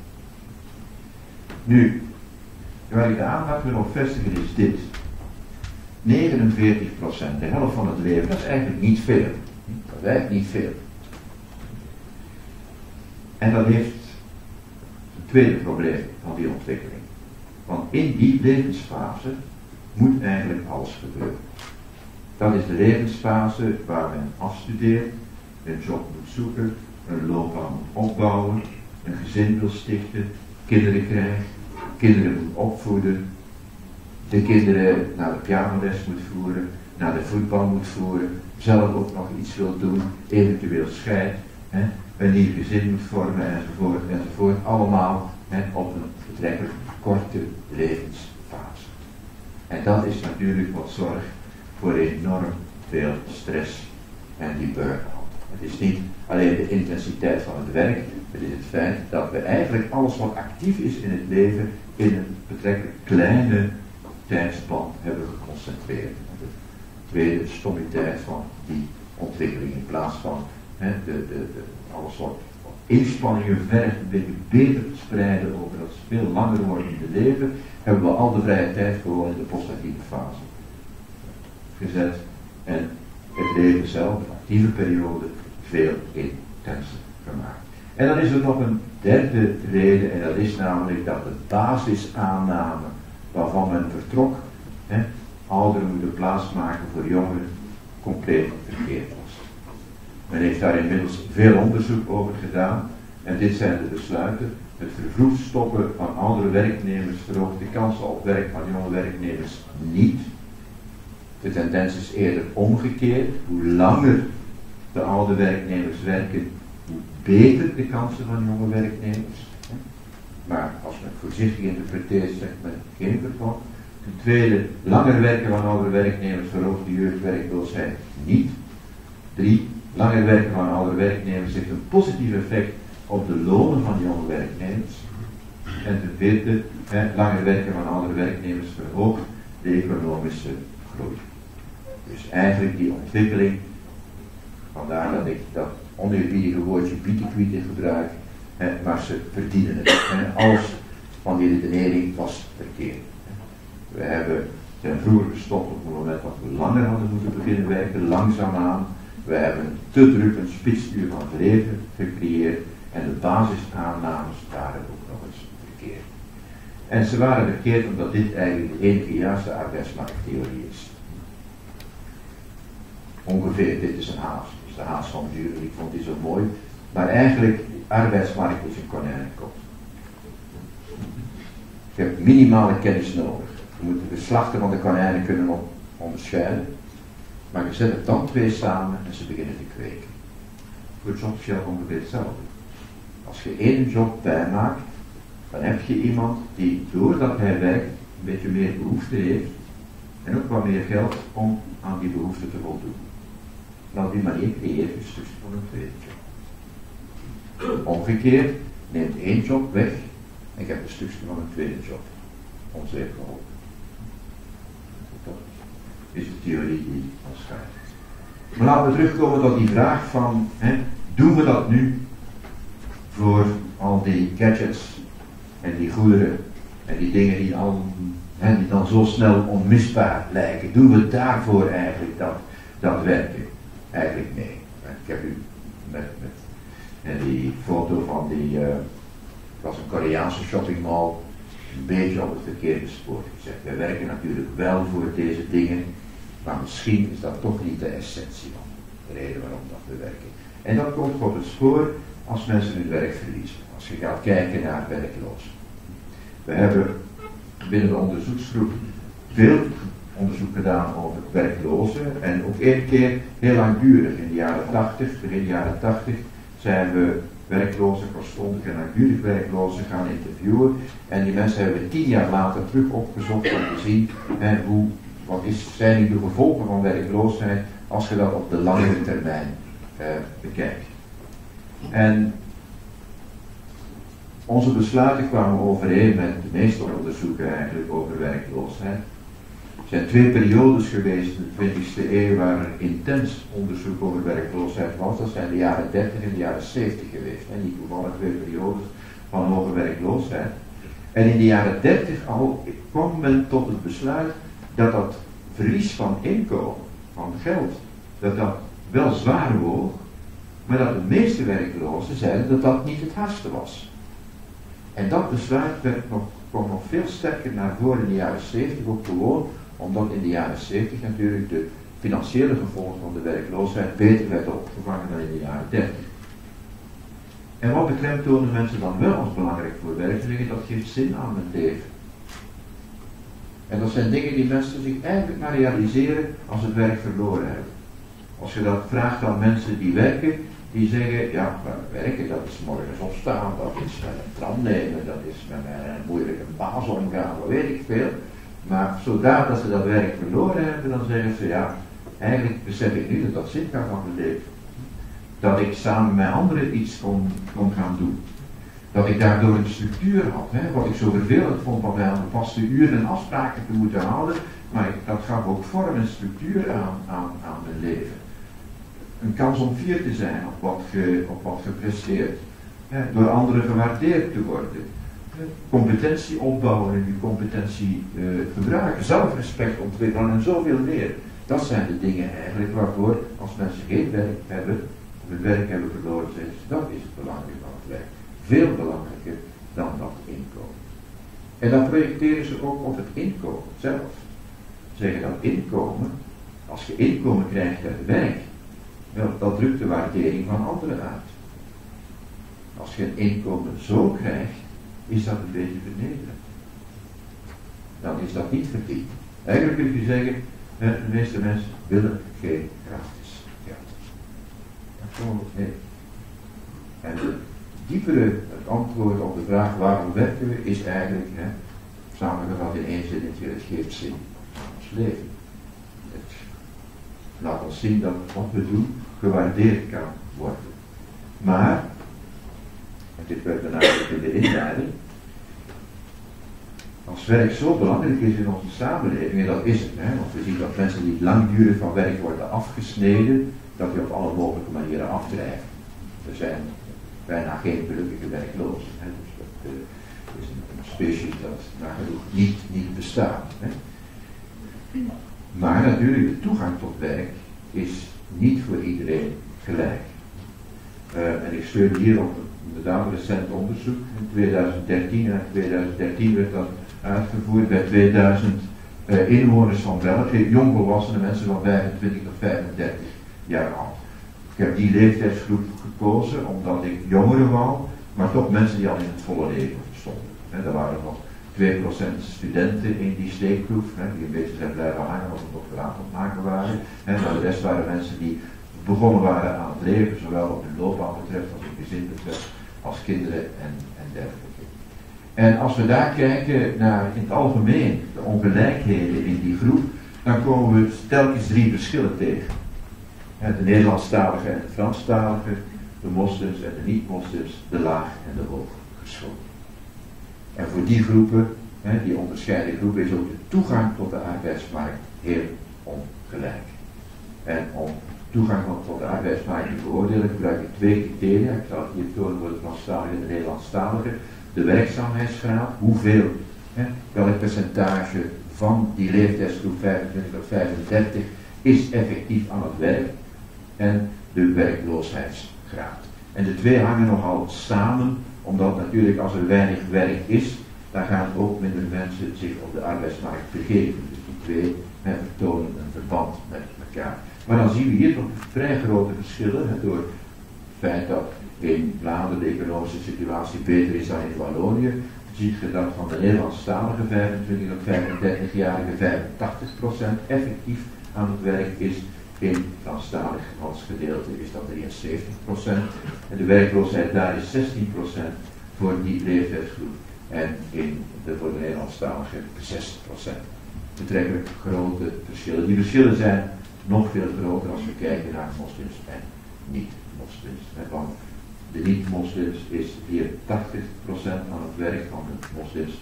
Nu, waar ik de aandacht wil op vestigen is dit. 49%, de helft van het leven, dat is eigenlijk niet veel. Dat is eigenlijk niet veel. En dat heeft een tweede probleem van die ontwikkeling. Want in die levensfase moet eigenlijk alles gebeuren. Dat is de levensfase waar men afstudeert, een job moet zoeken, een loopbaan moet opbouwen, een gezin wil stichten, kinderen krijgt, kinderen moet opvoeden, de kinderen naar de pianoles moet voeren, naar de voetbal moet voeren, zelf ook nog iets wil doen, eventueel scheidt, een nieuw gezin moet vormen enzovoort enzovoort. Allemaal op een betrekkelijk korte levensfase. En dat is natuurlijk wat zorgt voor enorm veel stress en die burn-out. Het is niet alleen de intensiteit van het werk, het is het feit dat we eigenlijk alles wat actief is in het leven in een betrekkelijk kleine tijdspan hebben geconcentreerd. De tweede stommiteit van die ontwikkeling in plaats van alle soort inspanningen verder een beetje beter te spreiden over dat veel langer wordende leven, hebben we al de vrije tijd gewoon in de postactieve fase gezet en het leven zelf, de actieve periode, veel intenser gemaakt. En dan is er nog een derde reden, en dat is namelijk dat de basisaanname waarvan men vertrok, ouderen moeten plaatsmaken voor jongeren, compleet verkeerd was. Men heeft daar inmiddels veel onderzoek over gedaan, en dit zijn de besluiten. Het vervroegd stoppen van oudere werknemers verhoogt de kansen op werk van jonge werknemers niet. De tendens is eerder omgekeerd. Hoe langer de oude werknemers werken, hoe beter de kansen van jonge werknemers. Maar als men voorzichtig interpreteert, zegt men geen verband. Ten tweede, langer werken van oude werknemers verhoogt de jeugdwerkloosheid niet. 3. Langer werken van oude werknemers heeft een positief effect op de lonen van jonge werknemers. En ten vierde, langer werken van oude werknemers verhoogt de economische groei. Dus eigenlijk die ontwikkeling, vandaar dat ik dat oneerbiedige woordje bietekwieten gebruik, maar ze verdienen het. Alles van die redenering was verkeerd. We zijn vroeger gestopt op het moment dat we langer hadden moeten beginnen werken, langzaamaan. We hebben te druk een spitsuur van het leven gecreëerd en de basisaannames waren ook nog eens verkeerd. En ze waren verkeerd omdat dit eigenlijk de enige juiste arbeidsmarkttheorie is. Ongeveer, dit is een haas. Dit is de haas van Duren, ik vond die zo mooi. Maar eigenlijk, de arbeidsmarkt is een konijnenkop. Je hebt minimale kennis nodig. Je moet de geslachten van de konijnen kunnen onderscheiden. Maar je zet het dan twee samen en ze beginnen te kweken. Voor jobs geldt ongeveer hetzelfde. Als je één job bijmaakt, dan heb je iemand die doordat hij werkt een beetje meer behoefte heeft en ook wat meer geld om aan die behoefte te voldoen. En op die manier creëer je een stukje van een tweede job. Omgekeerd, neemt één job weg en je hebt een stukje van een tweede job. Onzeker geholpen. Dat is de theorie die ons gaat. Maar laten we terugkomen tot die vraag van, doen we dat nu voor al die gadgets en die goederen en die dingen die dan zo snel onmisbaar lijken? Doen we daarvoor eigenlijk dat werken? Eigenlijk nee. Ik heb u met die foto van het was een Koreaanse shoppingmall, een beetje op het verkeerde spoor gezet. We werken natuurlijk wel voor deze dingen, maar misschien is dat toch niet de essentie van de reden waarom dat we werken. En dat komt op het spoor als mensen hun werk verliezen. Als je gaat kijken naar werklozen. We hebben binnen de onderzoeksgroep veel onderzoek gedaan over werklozen en ook één keer heel langdurig in de jaren 80, begin jaren 80, zijn we werklozen, kortstondig en langdurig werklozen gaan interviewen en die mensen hebben we 10 jaar later terug opgezocht om te zien wat zijn nu de gevolgen van werkloosheid als je dat op de langere termijn bekijkt. En onze besluiten kwamen overeen met de meeste onderzoeken eigenlijk over werkloosheid. Er zijn 2 periodes geweest in de 20e eeuw waar er intens onderzoek over werkloosheid was. Dat zijn de jaren 30 en de jaren 70 geweest. En niet toevallig 2 periodes van hoge werkloosheid. En in de jaren 30 al kwam men tot het besluit dat dat verlies van inkomen, van geld, dat dat wel zwaar woog, maar dat de meeste werklozen zeiden dat dat niet het hardste was. En dat besluit kwam nog veel sterker naar voren in de jaren 70, ook gewoon omdat in de jaren 70 natuurlijk de financiële gevolgen van de werkloosheid beter werden opgevangen dan in de jaren 30. En wat beklemtonen mensen dan wel als belangrijk voor werk? Zeggen dat geeft zin aan het leven. En dat zijn dingen die mensen zich eigenlijk maar realiseren als ze het werk verloren hebben. Als je dat vraagt aan mensen die werken, die zeggen, ja, maar werken, dat is morgens opstaan, dat is met een tram nemen, dat is met een moeilijke baas omgaan, wat weet ik veel. Maar zodra dat ze dat werk verloren hebben, dan zeggen ze, ja, eigenlijk besef ik nu dat dat zin gaat van mijn leven. Dat ik samen met anderen iets kon gaan doen. Dat ik daardoor een structuur had, wat ik zo vervelend vond van mij aan de vaste uren en afspraken te moeten houden, maar dat gaf ook vorm en structuur aan mijn leven. een kans om fier te zijn op wat gepresteerd. Door anderen gewaardeerd te worden. Competentie opbouwen en die competentie gebruiken. Zelfrespect ontwikkelen en zoveel meer. Dat zijn de dingen eigenlijk waarvoor, als mensen geen werk hebben, of het werk hebben verloren, zeggen ze, dat is het belangrijke van het werk. Veel belangrijker dan dat inkomen. En dan projecteren ze ook op het inkomen zelf. Ze zeggen dat inkomen, als je inkomen krijgt uit werk, wel, dat drukt de waardering van anderen uit. Als je een inkomen zo krijgt, is dat een beetje vernederend. Dan is dat niet verdiend. Eigenlijk kun je zeggen, de meeste mensen willen geen gratis geld. Dat gewoon nee. En het diepere het antwoord op de vraag waarom werken we, is eigenlijk, samengevat in één zinnetje, het geeft zin aan ons leven. Het laat ons zien dat wat we doen gewaardeerd kan worden. Maar, en dit werd dan eigenlijk in de inleiding, als werk zo belangrijk is in onze samenleving, en dat is het, want we zien dat mensen die langdurig van werk worden afgesneden, dat die op alle mogelijke manieren afdrijven. Er zijn bijna geen gelukkige werklozen. Dus dat is een species dat nagenoeg niet bestaat. Maar natuurlijk, de toegang tot werk is niet voor iedereen gelijk. En ik steun hier op inderdaad een recent onderzoek in 2013. En in 2013 werd dat uitgevoerd bij 2000 inwoners van België, jongvolwassenen mensen van 25 tot 35 jaar oud. Ik heb die leeftijdsgroep gekozen omdat ik jongeren wou, maar toch mensen die al in het volle leven stonden. Er waren nog 2% studenten in die steekproef, die een beetje zijn blijven hangen als een doctoraat aan het maken waren. Maar de rest waren mensen die begonnen waren aan het leven, zowel op hun loopbaan betreft als hun gezin betreft, als kinderen en dergelijke. En als we daar kijken naar in het algemeen de ongelijkheden in die groep, dan komen we telkens 3 verschillen tegen. De Nederlandstaligen en de Franstaligen, de moslims en de niet-moslims, de laag en de hooggeschoolden. En voor die groepen, die onderscheiden groepen, is ook de toegang tot de arbeidsmarkt heel ongelijk. En om toegang tot de arbeidsmarkt te beoordelen gebruik ik 2 criteria. Ik zal het hier tonen voor de Franstaligen en de Nederlandstaligen. De werkzaamheidsgraad, welk percentage van die leeftijdsgroep 25 tot 35 is effectief aan het werk, en de werkloosheidsgraad. En de 2 hangen nogal samen, omdat natuurlijk als er weinig werk is, dan gaan ook minder mensen zich op de arbeidsmarkt begeven. Dus die 2 vertonen een verband met elkaar. Maar dan zien we hier toch vrij grote verschillen, door het feit dat in Vlaanderen de economische situatie beter is dan in Wallonië. Ziet je dat van de Nederlandstalige 25 tot 35-jarige 85% effectief aan het werk is. In het Franstalig gedeelte is dat 73%. En de werkloosheid daar is 16% voor die leeftijdsgroep. En voor de Nederlandstalige 6%. Betrekkelijk grote verschillen. Die verschillen zijn nog veel groter als we kijken naar moslims en niet-moslims. Van de niet-moslims is hier 80% aan het werk, van de moslims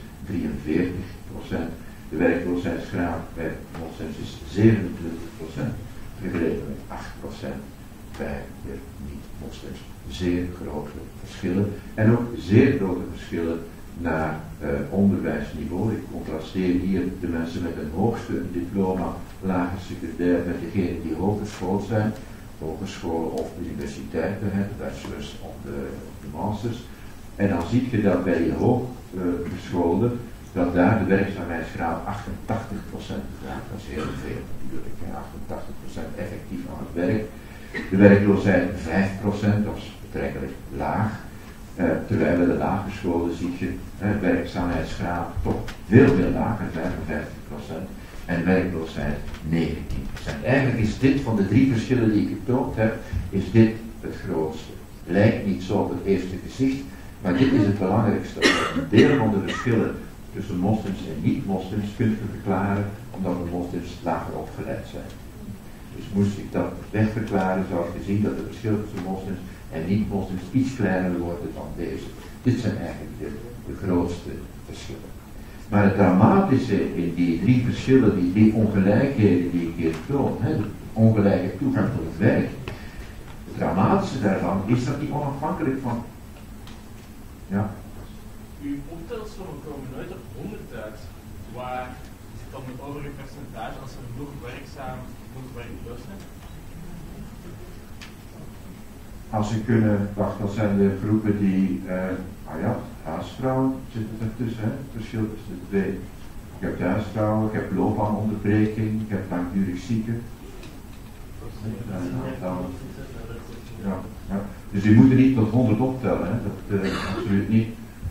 43%. De werkloosheidsgraad bij moslims is 27%, vergeleken met 8% bij de niet-moslims. Zeer grote verschillen. En ook zeer grote verschillen naar onderwijsniveau. Ik contrasteer hier de mensen met een hoogste diploma, lager secundair, met degenen die hogeschool zijn. Hogescholen of universiteiten, de bachelors of de masters. En dan zie je dat bij die hogescholen, dat daar de werkzaamheidsgraad 88% bedraagt. Dat is heel veel natuurlijk, 88% effectief aan het werk. De werkloosheid 5%, dat is betrekkelijk laag. Terwijl bij de lagere scholen zie je werkzaamheidsgraad toch veel lager, 55%. En werkloosheid 19%. Eigenlijk is dit van de 3 verschillen die ik getoond heb, is dit het grootste. Lijkt niet zo op het eerste gezicht, maar dit is het belangrijkste. Een deel van de verschillen tussen moslims en niet-moslims kunt je verklaren omdat de moslims lager opgeleid zijn. Dus moest ik dat wegverklaren, zou je zien dat de verschillen tussen moslims en niet-moslims iets kleiner worden dan deze. Dit zijn eigenlijk de grootste verschillen. Maar het dramatische in die 3 verschillen, die ongelijkheden die ik hier toon, de ongelijke toegang tot het werk, dramatische daarvan is dat die onafhankelijk van... Ja. Uw optelsom komen nooit op 100 uit. Waar zit dan het overige percentage als er nog werkzaam, nog werkloos zijn? Als ze kunnen, wacht, dat zijn de groepen die, huisvrouwen zitten ertussen, hè? Het verschil tussen de twee. Ik heb huisvrouwen, ik heb loopbaanonderbreking, ik heb langdurig zieken. Ja. Dus die moeten niet tot 100 optellen, hè? Dat absoluut niet.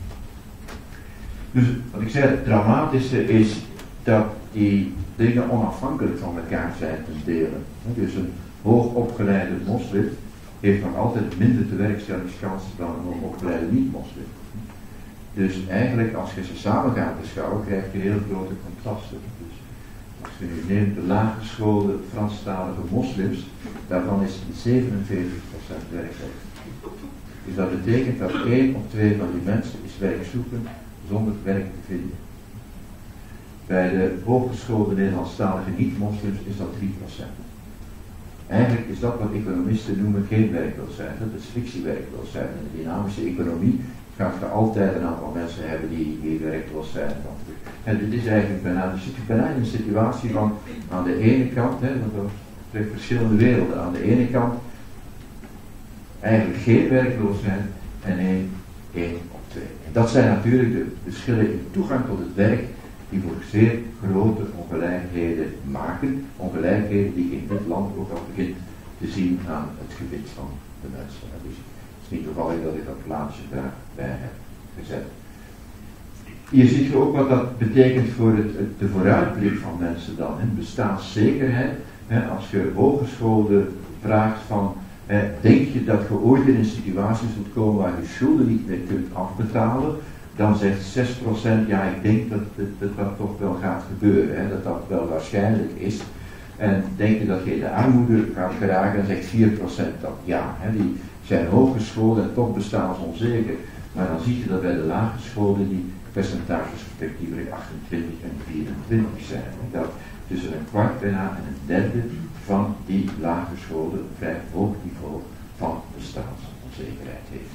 Dus wat ik zei, het dramatische is dat die dingen onafhankelijk van elkaar zijn ten dele. Dus een hoogopgeleide moslim heeft nog altijd minder tewerkstellingskansen dan een hoogopgeleide niet-moslim. Dus eigenlijk, als je ze samen gaat beschouwen, krijg je heel grote contrasten. Dus als je nu neemt de laaggeschoolde Franstalige moslims, daarvan is 47% werkloos. Dus dat betekent dat 1 op 2 van die mensen is werkzoekend zonder werk te vinden. Bij de hooggeschoolde Nederlandstalige niet-moslims is dat 3%. Eigenlijk is dat wat economisten noemen geen werkloosheid. Dat is fictiewerkloosheid. In de dynamische economie gaat je altijd een aantal mensen hebben die werkloos zijn. En dit is eigenlijk bijna een situatie van aan de ene kant, want er zijn verschillende werelden. Aan de ene kant eigenlijk geen werkloosheid en 1 op 2. En dat zijn natuurlijk de verschillen in toegang tot het werk die voor zeer grote ongelijkheden maken. Ongelijkheden die in dit land ook al begint te zien aan het gewin van de mensen. Dus het is niet toevallig dat ik dat plaatje daarbij heb gezet. Hier zie je ook wat dat betekent voor de vooruitblik van mensen dan. Bestaanszekerheid. Als je hogescholen vraagt van, denk je dat je ooit in een situatie zult komen waar je schulden niet meer kunt afbetalen? Dan zegt 6%, ja, ik denk dat toch wel gaat gebeuren, dat dat wel waarschijnlijk is. En denk je dat je in de armoede gaat geraken, dan zegt 4% dat ja. Die zijn hooggeschoolden en toch bestaansonzeker. Maar dan zie je dat bij de lage scholen die percentages respectievelijk 28 en 24 zijn. Dat tussen een kwart bijna en een derde van die lage scholen een vrij hoog niveau van bestaansonzekerheid heeft.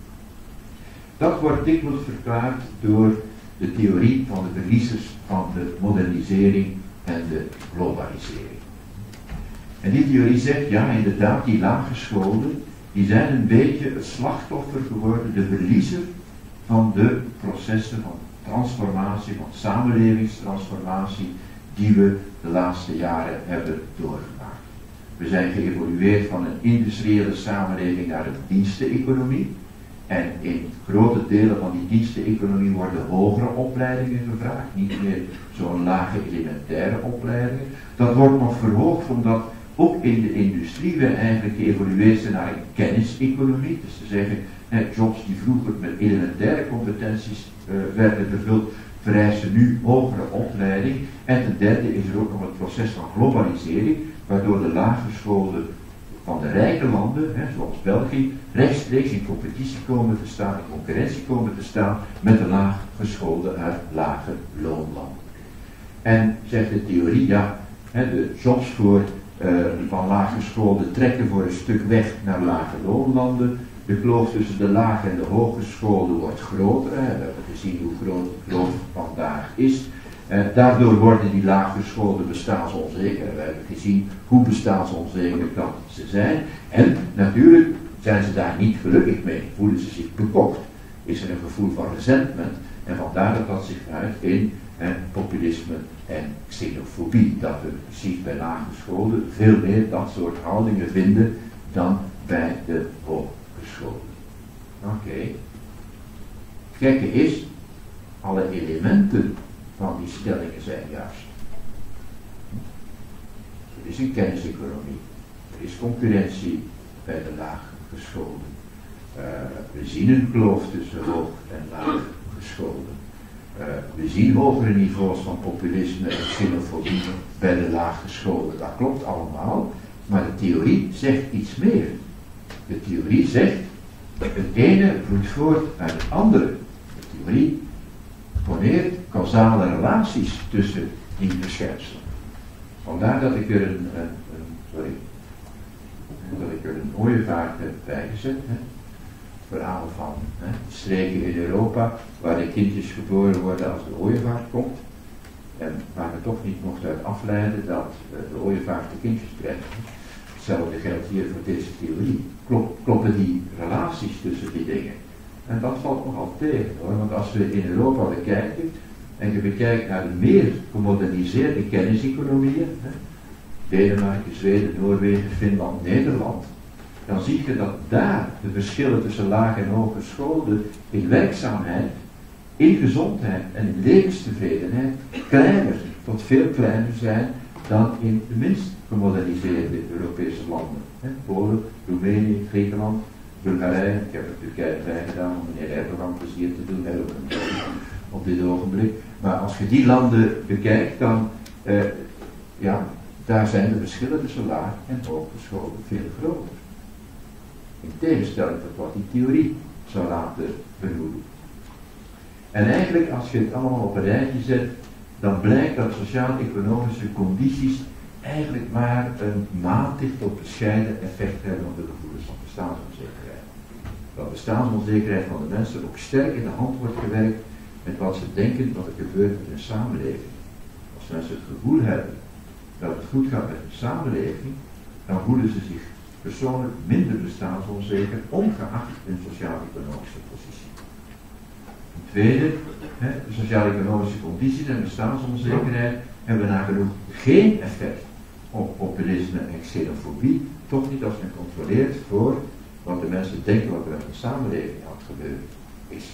Dat wordt dikwijls verklaard door de theorie van de verliezers van de modernisering en de globalisering. En die theorie zegt, ja inderdaad, die lage scholen, die zijn een beetje het slachtoffer geworden, de verliezer van de processen van transformatie, van samenlevingstransformatie, die we de laatste jaren hebben doorgemaakt. We zijn geëvolueerd van een industriële samenleving naar een diensteneconomie. En in grote delen van die diensteneconomie worden hogere opleidingen gevraagd, niet meer zo'n lage elementaire opleidingen. Dat wordt nog verhoogd omdat ook in de industrie we eigenlijk geëvolueerd zijn naar een kenniseconomie. Dus te zeggen, jobs die vroeger met elementaire competenties werden vervuld, vereisen nu hogere opleiding. En ten derde is er ook nog het proces van globalisering, waardoor de laaggeschoolden van de rijke landen, zoals België, rechtstreeks in competitie komen te staan, in concurrentie komen te staan met de laaggeschoolden uit lage loonlanden. En zegt de theorie, ja, de jobs van laaggeschoolden trekken voor een stuk weg naar lage loonlanden. De kloof tussen de lage en de hooggeschoolden wordt groter. We hebben gezien hoe groot de kloof vandaag is. Daardoor worden die laaggeschoolden bestaansonzeker. We hebben gezien hoe bestaansonzeker dat ze zijn. En natuurlijk zijn ze daar niet gelukkig mee. Voelen ze zich bekocht. Is er een gevoel van resentment. En vandaar dat dat zich uit in populisme en xenofobie. Dat we precies bij laaggeschoolden veel meer dat soort houdingen vinden dan bij de hogescholen. Oké. Het gekke is, alle elementen van die stellingen zijn juist. Er is een kenniseconomie. Er is concurrentie bij de laaggeschoolden. We zien een kloof tussen hoog en laaggeschoolden. We zien hogere niveaus van populisme en xenofobie bij de laaggeschoolden. Dat klopt allemaal, maar de theorie zegt iets meer. De theorie zegt, het ene vloeit voort uit het andere. De theorie poneert causale relaties tussen die verschijnselen. Vandaar dat ik er dat ik er een ooievaart heb bijgezet, verhaal van streken in Europa waar de kindjes geboren worden als de ooievaar komt en waar we toch niet mocht uit afleiden dat de ooievaar de kindjes krijgt. Hetzelfde geldt hier voor deze theorie. Kloppen die relaties tussen die dingen? En dat valt nogal tegen hoor, want als we in Europa bekijken en je bekijkt naar de meer gemoderniseerde kenniseconomieën, Denemarken, Zweden, Noorwegen, Finland, Nederland, dan zie je dat daar de verschillen tussen lage en hogescholen in werkzaamheid, in gezondheid en in levenstevredenheid kleiner, tot veel kleiner zijn dan in de minst gemoderniseerde Europese landen. Polen, Roemenië, Griekenland, Bulgarije. Ik heb er Turkije bij gedaan om meneer Erdogan plezier te doen, op dit ogenblik. Maar als je die landen bekijkt, dan daar zijn de verschillen tussen laag en hogescholen veel groter. In tegenstelling tot wat die theorie zou laten vermoeden. En eigenlijk, als je het allemaal op een rijtje zet, dan blijkt dat sociaal-economische condities eigenlijk maar een matig tot bescheiden effect hebben op de gevoelens van bestaansonzekerheid. Dat bestaansonzekerheid van de mensen ook sterk in de hand wordt gewerkt met wat ze denken wat er gebeurt met hun samenleving. Als mensen het gevoel hebben dat het goed gaat met hun samenleving, dan voelen ze zich persoonlijk minder bestaansonzeker, ongeacht hun sociaal-economische positie. Ten tweede, de sociaal-economische condities en bestaansonzekerheid hebben nagenoeg geen effect op populisme en xenofobie, toch niet als men controleert voor wat de mensen denken wat er met de samenleving aan het gebeuren is.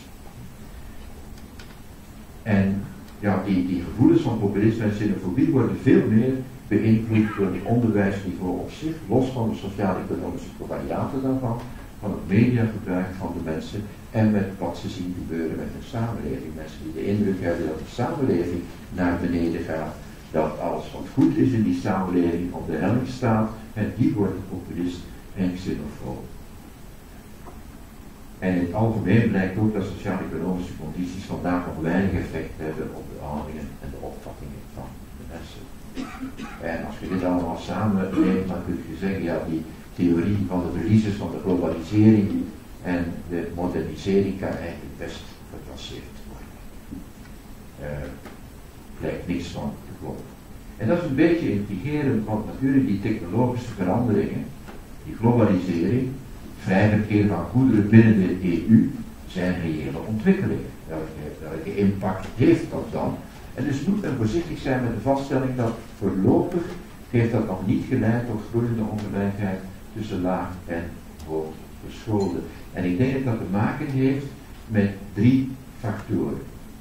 En ja, die gevoelens van populisme en xenofobie worden veel meer beïnvloed door het onderwijsniveau op zich, los van de sociaal-economische varianten daarvan, van het mediagebruik van de mensen en met wat ze zien gebeuren met hun samenleving. Mensen die de indruk hebben dat de samenleving naar beneden gaat, dat alles wat goed is in die samenleving op de helling staat, en die worden populist en xenofoob. En in het algemeen blijkt ook dat sociaal-economische condities vandaag nog weinig effect hebben op de houdingen en de opvattingen van de mensen. En als je dit allemaal samen neemt, dan kun je zeggen, ja, die theorie van de verliezers van de globalisering en de modernisering kan eigenlijk best geclasseerd worden. Blijkt niks van te kloppen. En dat is een beetje intrigerend, want natuurlijk die technologische veranderingen, die globalisering, vrij verkeer van goederen binnen de EU, zijn reële ontwikkelingen. Welke impact heeft dat dan? En dus moet men voorzichtig zijn met de vaststelling dat voorlopig heeft dat nog niet geleid tot groeiende ongelijkheid tussen laag en hoog geschoolden. En ik denk dat dat te maken heeft met 3 factoren.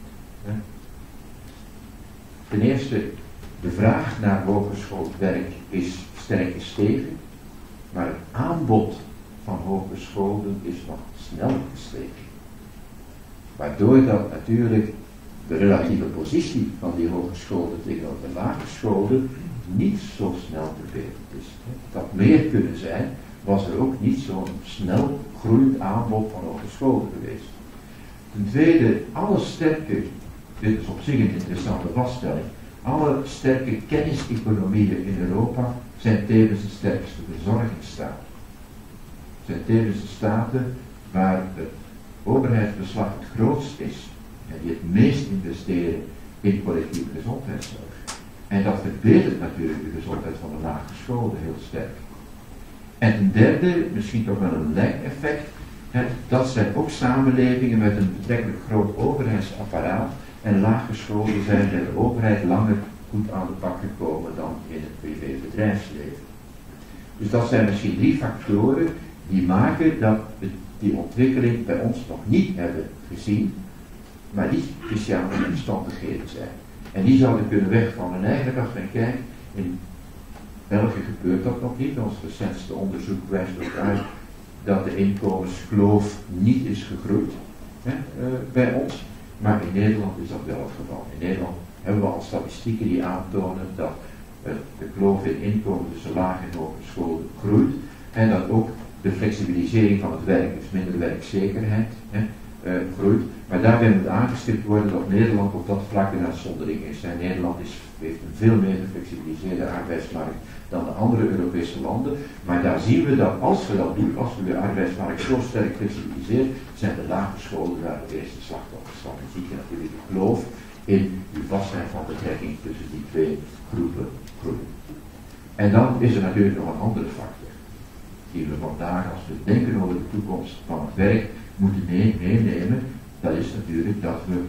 Ten eerste, de vraag naar hogesschoold werk is sterk gestegen, maar het aanbod van hogescholen is nog snel gestegen. Waardoor dat natuurlijk de relatieve positie van die hogescholen tegenover de lagerscholen niet zo snel verbeterd is. Dat meer kunnen zijn, was er ook niet zo'n snel groeiend aanbod van hogescholen geweest. Ten tweede, alle sterke, dit is op zich een interessante vaststelling, alle sterke kenniseconomieën in Europa zijn tevens de sterkste verzorgingsstaten. Zijn tevens de staten waar het overheidsbeslag het grootst is en die het meest investeren in collectieve gezondheidszorg. En dat verbetert natuurlijk de gezondheid van de lagere scholen heel sterk. En ten derde, misschien toch wel een lijkeffect, dat zijn ook samenlevingen met een betrekkelijk groot overheidsapparaat en lagere scholen zijn bij de overheid langer goed aan de bak gekomen dan in het privébedrijfsleven. Dus dat zijn misschien 3 factoren die maken dat we die ontwikkeling bij ons nog niet hebben gezien, maar die speciale omstandigheden zijn. En die zouden kunnen wegvallen. En eigenlijk als men kijkt, in België gebeurt dat nog niet. Ons recentste onderzoek wijst ook uit dat de inkomenskloof niet is gegroeid bij ons. Maar in Nederland is dat wel het geval. In Nederland hebben we al statistieken die aantonen dat de kloof in inkomen tussen lage en hoge scholen groeit. En dat ook de flexibilisering van het werk, dus minder werkzekerheid, groeit. Maar daarbij moet aangestipt worden dat Nederland op dat vlak een uitzondering is. Nederland heeft een veel meer geflexibiliseerde arbeidsmarkt dan de andere Europese landen. Maar daar zien we dat als we dat doen, als we de arbeidsmarkt zo sterk flexibiliseren, zijn de lagere scholen daar de eerste slachtoffers van. Dan zie je natuurlijk de kloof in de vastheid van betrekking tussen die twee groepen groeien. En dan is er natuurlijk nog een andere factor, die we vandaag, als we denken over de toekomst van het werk, moeten meenemen. Dat is natuurlijk dat we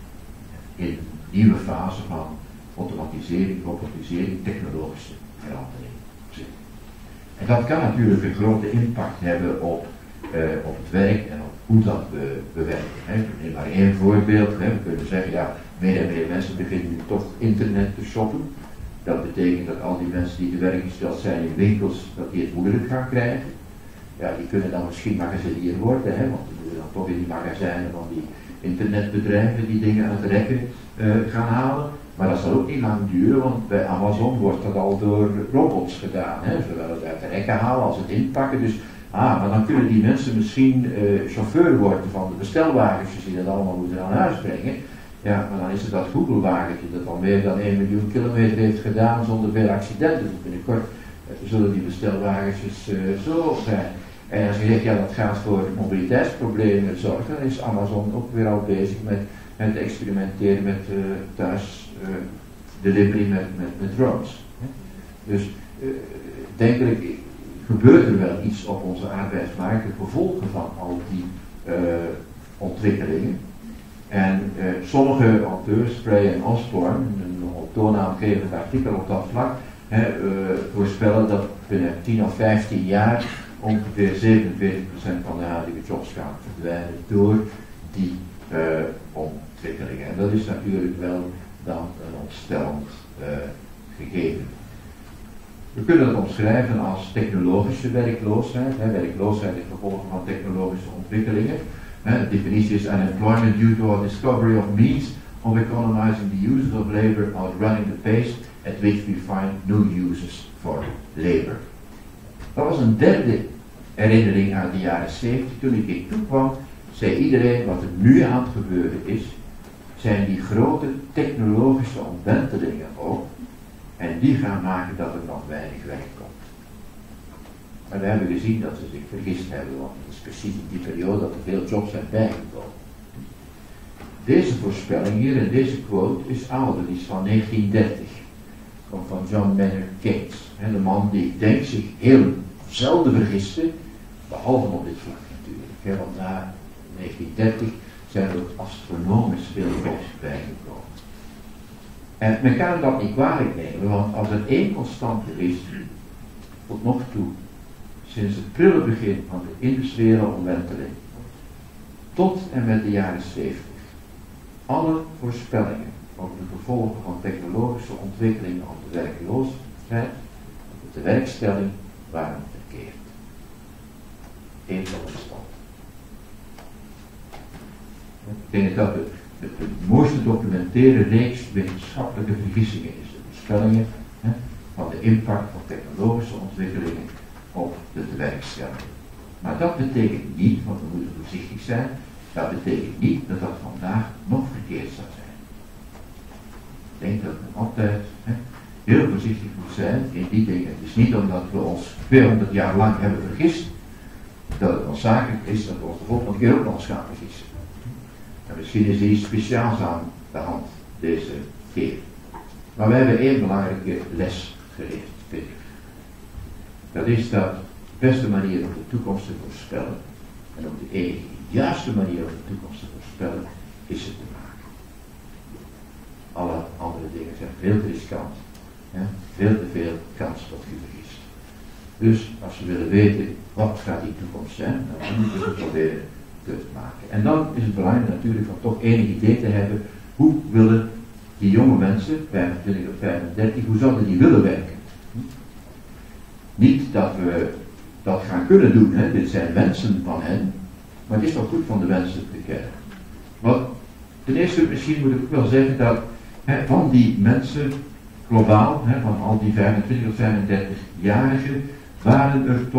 in een nieuwe fase van automatisering, robotisering, technologische verandering zitten. En dat kan natuurlijk een grote impact hebben op het werk en op hoe dat we werken. Ik neem maar één voorbeeld. We kunnen zeggen, ja, meer en meer mensen beginnen nu toch internet te shoppen. Dat betekent dat al die mensen die te werk gesteld zijn in winkels, dat die het moeilijk gaan krijgen. Ja, die kunnen dan misschien magazinier worden, want die moeten dan toch in die magazijnen van die internetbedrijven die dingen uit de rekken gaan halen. Maar dat zal ook niet lang duren, want bij Amazon wordt dat al door robots gedaan. Zowel het uit de rekken halen als het inpakken. Dus, maar dan kunnen die mensen misschien chauffeur worden van de bestelwagens die dat allemaal moeten aan huis brengen. Ja, maar dan is het dat Google-wagentje dat al meer dan 1 miljoen kilometer heeft gedaan zonder veel accidenten. Dus binnenkort zullen die bestelwagentjes zo zijn. En als je zegt, ja, dat gaat voor mobiliteitsproblemen zorgen, dan is Amazon ook weer al bezig met te experimenteren met thuis delivery met drones. Dus denkelijk gebeurt er wel iets op onze arbeidsmarkt, de gevolgen van al die ontwikkelingen. En sommige auteurs, Spray en Osborne, een toonaangevend artikel op dat vlak, voorspellen dat binnen 10 of 15 jaar ongeveer 47% van de huidige jobs gaan verdwijnen door die ontwikkelingen. En dat is natuurlijk wel dan een ontstellend gegeven. We kunnen dat omschrijven als technologische werkloosheid. Werkloosheid is gevolg van technologische ontwikkelingen. De definitie is unemployment due to a discovery of means of economizing the uses of labor outrunning the pace at which we find new uses for labor. Dat was een derde herinnering uit de jaren 70. Toen ik hier toekwam, zei iedereen wat er nu aan het gebeuren is, zijn die grote technologische ontwentelingen ook. En die gaan maken dat er nog weinig werk komt. Maar we hebben gezien dat ze zich vergist hebben, want het is precies in die periode dat er veel jobs zijn bijgekomen. Deze voorspelling hier en deze quote is ouder, die is van 1930. Komt van John Maynard Keynes. De man die ik denk zich heel zelden vergiste, behalve op dit vlak natuurlijk. Want na 1930 zijn er ook astronomisch veel jobs bijgekomen. En men kan dat niet kwalijk nemen, want als er één constante is, tot nog toe, sinds het prille begin van de industriële omwenteling, tot en met de jaren 70, alle voorspellingen over de gevolgen van technologische ontwikkelingen op de werkloosheid, op de werkstelling, waren verkeerd. Eén constante. Ik denk dat het mooiste documentaire reeks wetenschappelijke vergissingen is. De voorspellingen van de impact van technologische ontwikkelingen op de tewerkstelling. Maar dat betekent niet, want we moeten voorzichtig zijn, dat betekent niet dat dat vandaag nog verkeerd zou zijn. Ik denk dat men altijd heel voorzichtig moet zijn in die dingen. Het is niet omdat we ons 200 jaar lang hebben vergist, dat het noodzakelijk is dat we ons de volgende keer ook nog eens gaan vergissen. En misschien is er iets speciaals aan de hand deze keer. Maar we hebben één belangrijke les geleerd, vind ik. Dat is dat de beste manier om de toekomst te voorspellen, en ook de enige juiste manier om de toekomst te voorspellen, is het te maken. Alle andere dingen zijn veel te riskant. Veel te veel kans dat je vergist. Dus als we willen weten wat gaat die toekomst zijn, dan moeten we proberen te maken. En dan is het belangrijk natuurlijk om toch enig idee te hebben, hoe willen die jonge mensen, 25 of 35, hoe zouden die willen werken? Niet dat we dat gaan kunnen doen, dit zijn wensen van hen, maar het is wel goed van de wensen te kennen. Want ten eerste misschien moet ik ook wel zeggen dat van die mensen globaal, van al die 25 of 35-jarigen, waren er toch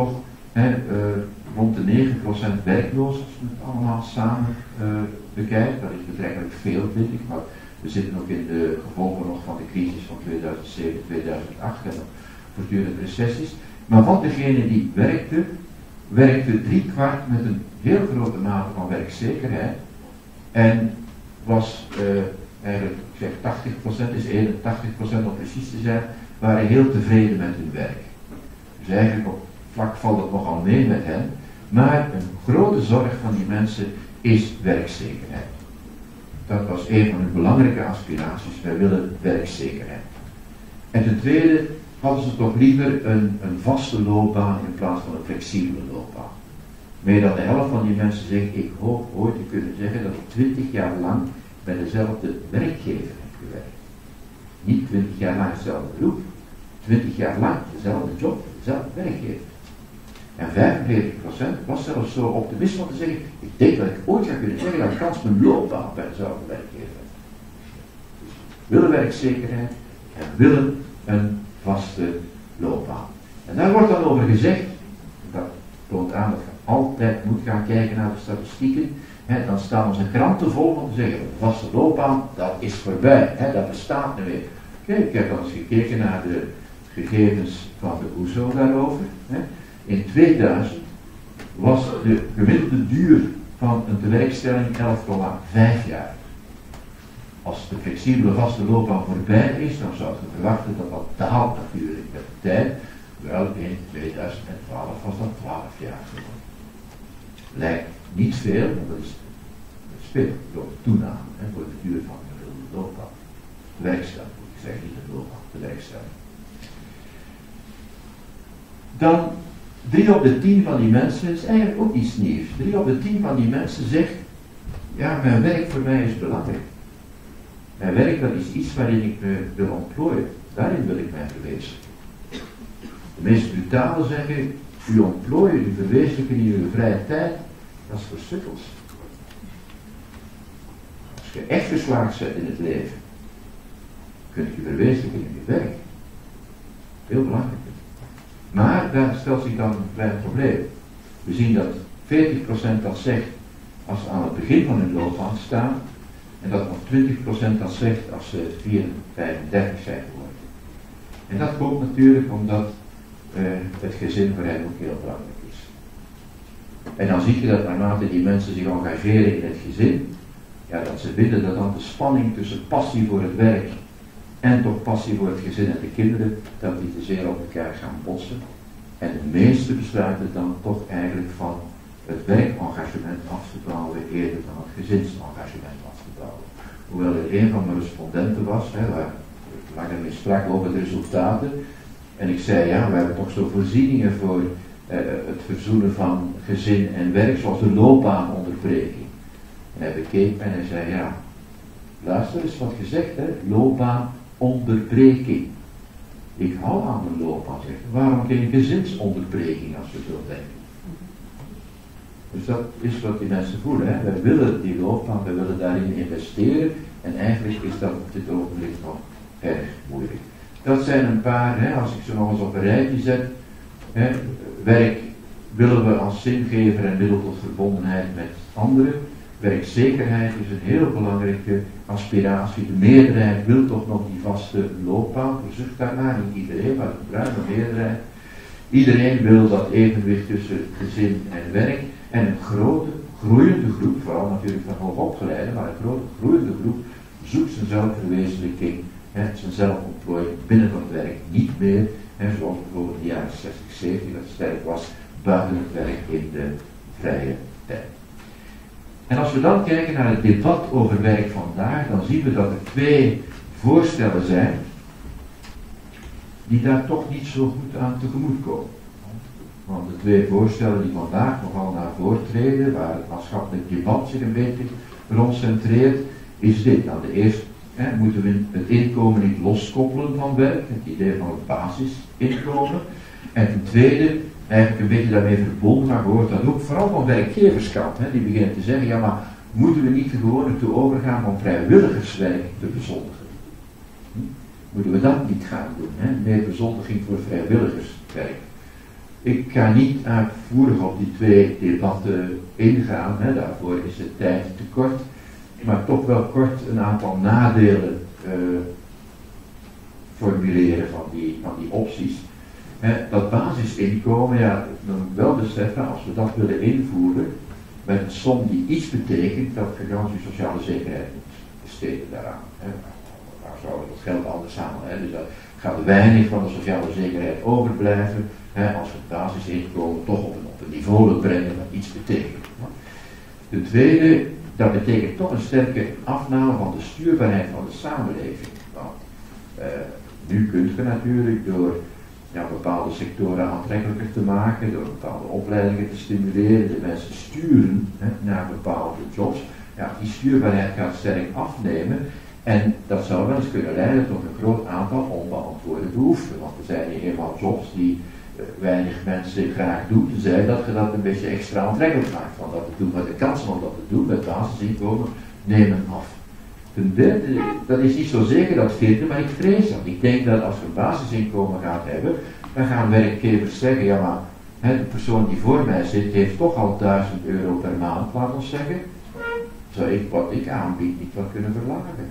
rond de 9% werkloos als we het allemaal samen bekijken. Dat is betrekkelijk veel, vind ik, maar we zitten ook in de gevolgen nog van de crisis van 2007, 2008 en voortdurend recessies. Maar van degenen die werkte 3/4 met een heel grote mate van werkzekerheid en was eigenlijk, ik zeg 80%, is 81% om precies te zijn, waren heel tevreden met hun werk. Dus eigenlijk op vlak valt het nogal mee met hen, maar een grote zorg van die mensen is werkzekerheid. Dat was een van hun belangrijke aspiraties, wij willen werkzekerheid. En ten tweede hadden ze toch liever een vaste loopbaan in plaats van een flexibele loopbaan. Meer dan de helft van die mensen zegt, ik hoop ooit te kunnen zeggen dat ik 20 jaar lang bij dezelfde werkgever heb gewerkt. Niet 20 jaar lang hetzelfde beroep, 20 jaar lang dezelfde job, dezelfde werkgever. En 45% was zelfs zo optimistisch om te zeggen, ik denk dat ik ooit ga kunnen zeggen dat ik kans mijn loopbaan bij dezelfde werkgever heb. Dus we willen werkzekerheid en willen een vaste loopbaan. En daar wordt dan over gezegd, dat toont aan dat je altijd moet gaan kijken naar de statistieken, dan staan onze kranten vol om te zeggen, een vaste loopbaan, dat is voorbij, dat bestaat niet meer. Kijk, ik heb al eens gekeken naar de gegevens van de OESO daarover. In 2000 was de gemiddelde duur van een tewerkstelling 11,5 jaar. Als de flexibele vaste loopbaan voorbij is, dan zou je verwachten dat dat daalt natuurlijk met de tijd. Wel, in 2012 was dat 12 jaar geworden. Lijkt niet veel, maar dat speelt door de toename voor de duur van de gemiddelde loopbaan. De werkstelling, ik zeg niet de loopbaan, de werkstelling. Dan 3 op de 10 van die mensen, is eigenlijk ook iets nieuws. 3 op de 10 van die mensen zegt, ja, mijn werk voor mij is belangrijk. Mijn werk, dat is iets waarin ik me wil ontplooien. Daarin wil ik mij verwezenlijken. De meest brutale zeggen, u ontplooien, u verwezenlijken in uw vrije tijd, dat is voor sukkels. Als je echt geslaagd bent in het leven, kun je verwezenlijken in je werk. Heel belangrijk. Maar daar stelt zich dan een klein probleem. We zien dat 40% dat zegt als ze aan het begin van hun loopbaan staan, en dat nog 20% dat zegt als ze 34 zijn geworden. En dat komt natuurlijk omdat het gezin voor hen ook heel belangrijk is. En dan zie je dat naarmate die mensen zich engageren in het gezin, ja, dat ze vinden dat dan de spanning tussen passie voor het werk en toch passie voor het gezin en de kinderen, dat die te zeer op elkaar gaan botsen. En de meeste besluiten dan toch eigenlijk van het werkengagement af te bouwen eerder dan het gezinsengagement af te bouwen. Hoewel er een van mijn respondenten was, waar ik langer mee sprak over de resultaten, en ik zei, ja, we hebben toch zo voorzieningen voor het verzoenen van gezin en werk, zoals de loopbaanonderbreking. En hij bekeek mij en hij zei, ja, luister eens wat gezegd, loopbaanonderbreking. Ik hou aan de loopbaan, zeg. Waarom geen gezinsonderbreking als we zo denken? Dus dat is wat die mensen voelen. Wij willen die loopbaan, wij willen daarin investeren. En eigenlijk is dat op dit ogenblik nog erg moeilijk. Dat zijn een paar, als ik ze nog eens op een rijtje zet. Werk willen we als zingever en middel tot verbondenheid met anderen. Werkzekerheid is een heel belangrijke aspiratie. De meerderheid wil toch nog die vaste loopbaan. Verzucht daarna, niet iedereen, maar de ruime meerderheid. Iedereen wil dat evenwicht tussen gezin en werk. En een grote, groeiende groep, vooral natuurlijk van hoogopgeleiden, maar een grote, groeiende groep zoekt zijn zelfverwezenlijking, zijn zelfontplooiing binnen het werk. Niet meer, zoals bijvoorbeeld in de jaren 60, 70 dat sterk was, buiten het werk in de vrije tijd. En als we dan kijken naar het debat over werk vandaag, dan zien we dat er 2 voorstellen zijn die daar toch niet zo goed aan tegemoet komen. Want de 2 voorstellen die vandaag nogal naar voren treden, waar het maatschappelijk debat zich een beetje rond centreert, is dit. Nou, de eerste, moeten we het inkomen niet loskoppelen van werk, het idee van het basisinkomen. En ten tweede, eigenlijk een beetje daarmee verbonden, maar je hoort dat ook vooral van werkgeverskant, die beginnen te zeggen, ja maar moeten we niet gewoon ertoe overgaan om vrijwilligerswerk te bezondigen? Moeten we dat niet gaan doen, meer bezondiging voor vrijwilligerswerk? Ik ga niet uitvoerig op die twee debatten ingaan, daarvoor is de tijd te kort, maar toch wel kort een aantal nadelen formuleren van die opties. Dat basisinkomen, ja, dan moet ik wel beseffen, als we dat willen invoeren, met een som die iets betekent, dat garantie sociale zekerheid moet besteden daaraan. Waar zou dat geld anders halen? Dus dat gaat weinig van de sociale zekerheid overblijven, als we het basisinkomen toch op een niveau willen brengen dat iets betekent. Ten tweede, dat betekent toch een sterke afname van de stuurbaarheid van de samenleving. Want nu kunt je natuurlijk door bepaalde sectoren aantrekkelijker te maken, door bepaalde opleidingen te stimuleren, de mensen sturen naar bepaalde jobs. Ja, die stuurbaarheid gaat sterk afnemen en dat zou wel eens kunnen leiden tot een groot aantal onbeantwoorde behoeften. Want er zijn hier eenmaal jobs die weinig mensen graag doen, tenzij dat je dat een beetje extra aantrekkelijk maakt van dat te doen. Maar de kansen om dat te doen met basisinkomen nemen af. Ten derde, dat is niet zo zeker dat vierde, maar ik vrees dat. Ik denk dat als je een basisinkomen gaat hebben, dan gaan werkgevers zeggen, ja maar de persoon die voor mij zit, heeft toch al €1000 per maand, laat ons zeggen. Zou ik wat ik aanbied niet wat kunnen verlagen?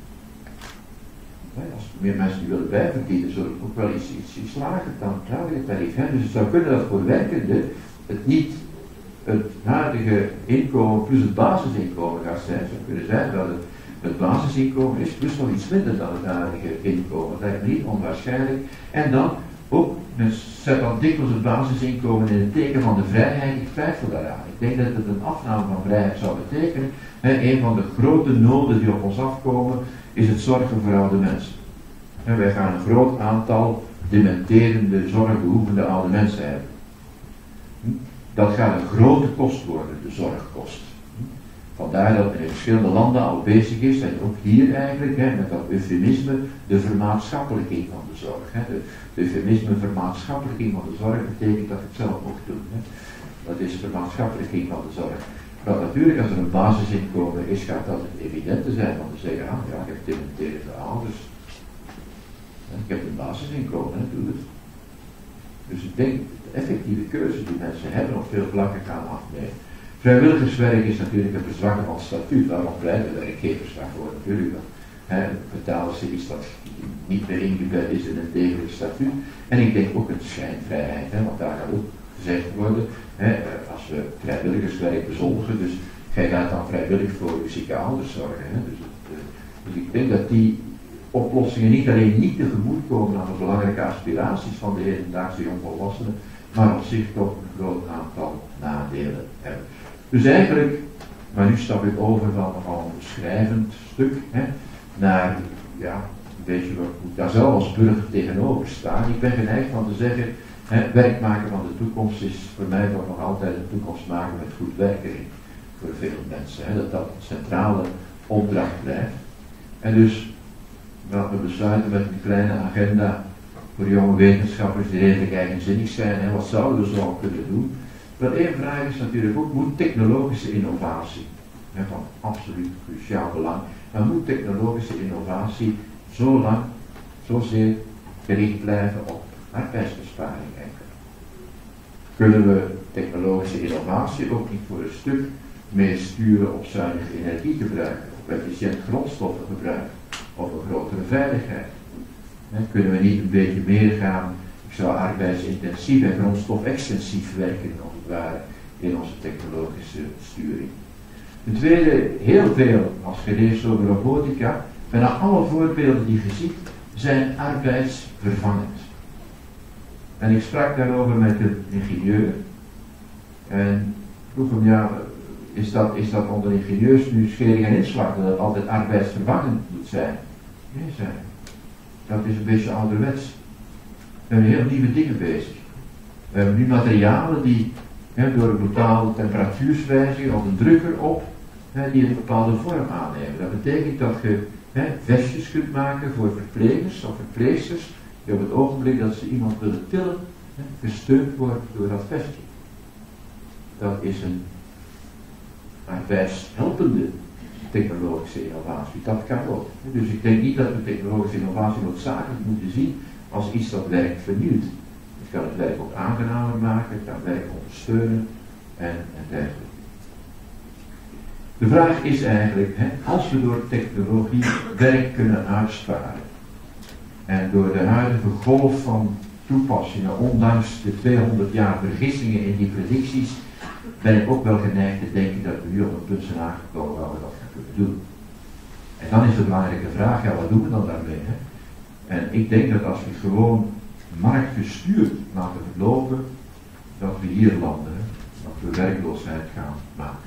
Als meer mensen die willen bijverdienen, zullen ook wel iets lager dan het tarief. Dus het zou kunnen dat voor werkenden het niet het huidige inkomen plus het basisinkomen gaat zijn. Het zou kunnen zijn dat het basisinkomen is plus nog iets minder dan het huidige inkomen. Dat lijkt me niet onwaarschijnlijk. En dan ook, men zet dan dikwijls het basisinkomen in het teken van de vrijheid. Ik twijfel daaraan. Ik denk dat het een afname van vrijheid zou betekenen. Een van de grote noden die op ons afkomen is het zorgen voor oude mensen. Wij gaan een groot aantal dementerende, zorgbehoevende oude mensen hebben. Dat gaat een grote kost worden, de zorgkost. Vandaar dat men in verschillende landen al bezig is, en ook hier eigenlijk, met dat eufemisme, de vermaatschappelijking van de zorg. De eufemisme vermaatschappelijking van de zorg betekent dat ik het zelf ook doe. Dat is vermaatschappelijking van de zorg. Maar natuurlijk, als er een basisinkomen is, gaat dat het evidente zijn, want ze zeggen, ja, ik heb dementerende ouders. Ik heb een basisinkomen, doe het. Dus ik denk, de effectieve keuze die mensen hebben op veel vlakken gaan afnemen. Vrijwilligerswerk is natuurlijk een verzwakken van het statuut, waarom blijven werkgevers daarvoor natuurlijk wel. Betalen ze iets dat niet meer ingebed is in een degelijk statuut. En ik denk ook een schijnvrijheid, want daar gaat ook gezegd worden, als we vrijwilligerswerk bezoldigen, dus jij gaat dan vrijwillig voor je zieke ouders zorgen. Dus ik denk dat die oplossingen niet alleen niet tegemoet komen aan de belangrijke aspiraties van de hedendaagse jongvolwassenen, maar op zich toch een groot aantal nadelen hebben. Dus eigenlijk, maar nu stap ik over van een beschrijvend stuk naar, ja, een beetje wat ik daar zelf als burger tegenover staan. Ik ben geneigd van te zeggen, werk maken van de toekomst is voor mij toch nog altijd een toekomst maken met goed werken voor veel mensen. Dat een centrale opdracht blijft. En dus laten we besluiten met een kleine agenda voor jonge wetenschappers die redelijk eigenzinnig zijn. Wat zouden we zo al kunnen doen? Wel, één vraag is natuurlijk ook, moet technologische innovatie, van absoluut cruciaal belang, maar moet technologische innovatie zozeer gericht blijven op arbeidsbesparing enkel? Kunnen we technologische innovatie ook niet voor een stuk meer sturen op zuinig energiegebruik, op efficiënt grondstoffengebruik, of een grotere veiligheid? Kunnen we niet een beetje meer gaan, ik zou arbeidsintensief en grondstofextensief werken, als het ware, in onze technologische sturing? Ten tweede, heel veel, als je leest over robotica, bijna alle voorbeelden die je ziet, zijn arbeidsvervangend. En ik sprak daarover met een ingenieur, en vroeg hem, ja, is dat onder ingenieurs nu schering en inslag, dat het altijd arbeidsvervangend moet zijn? Nee, zei hij. Dat is een beetje ouderwets. We hebben heel nieuwe dingen bezig. We hebben nu materialen die door een bepaalde temperatuurswijziging of een druk erop, die een bepaalde vorm aannemen. Dat betekent dat je vestjes kunt maken voor verplegers of verpleegsters, die op het ogenblik dat ze iemand willen tillen, gesteund wordt door dat vestje. Dat is een arbeidshelpende technologische innovatie. Dat kan ook. Dus ik denk niet dat we technologische innovatie noodzakelijk moeten zien als iets dat werk vernieuwt. Het kan het werk ook aangenamer maken, het kan werk ondersteunen en dergelijke. De vraag is eigenlijk, als we door technologie werk kunnen uitsparen en door de huidige golf van toepassingen, ondanks de 200 jaar vergissingen in die predicties, ben ik ook wel geneigd te denken dat we nu op een punt zijn aangekomen waar we dat gaan kunnen doen. En dan is de belangrijke vraag, ja, wat doen we dan daarmee? En ik denk dat als we gewoon marktgestuurd laten verlopen, dat we hier landen, dat we werkloosheid gaan maken.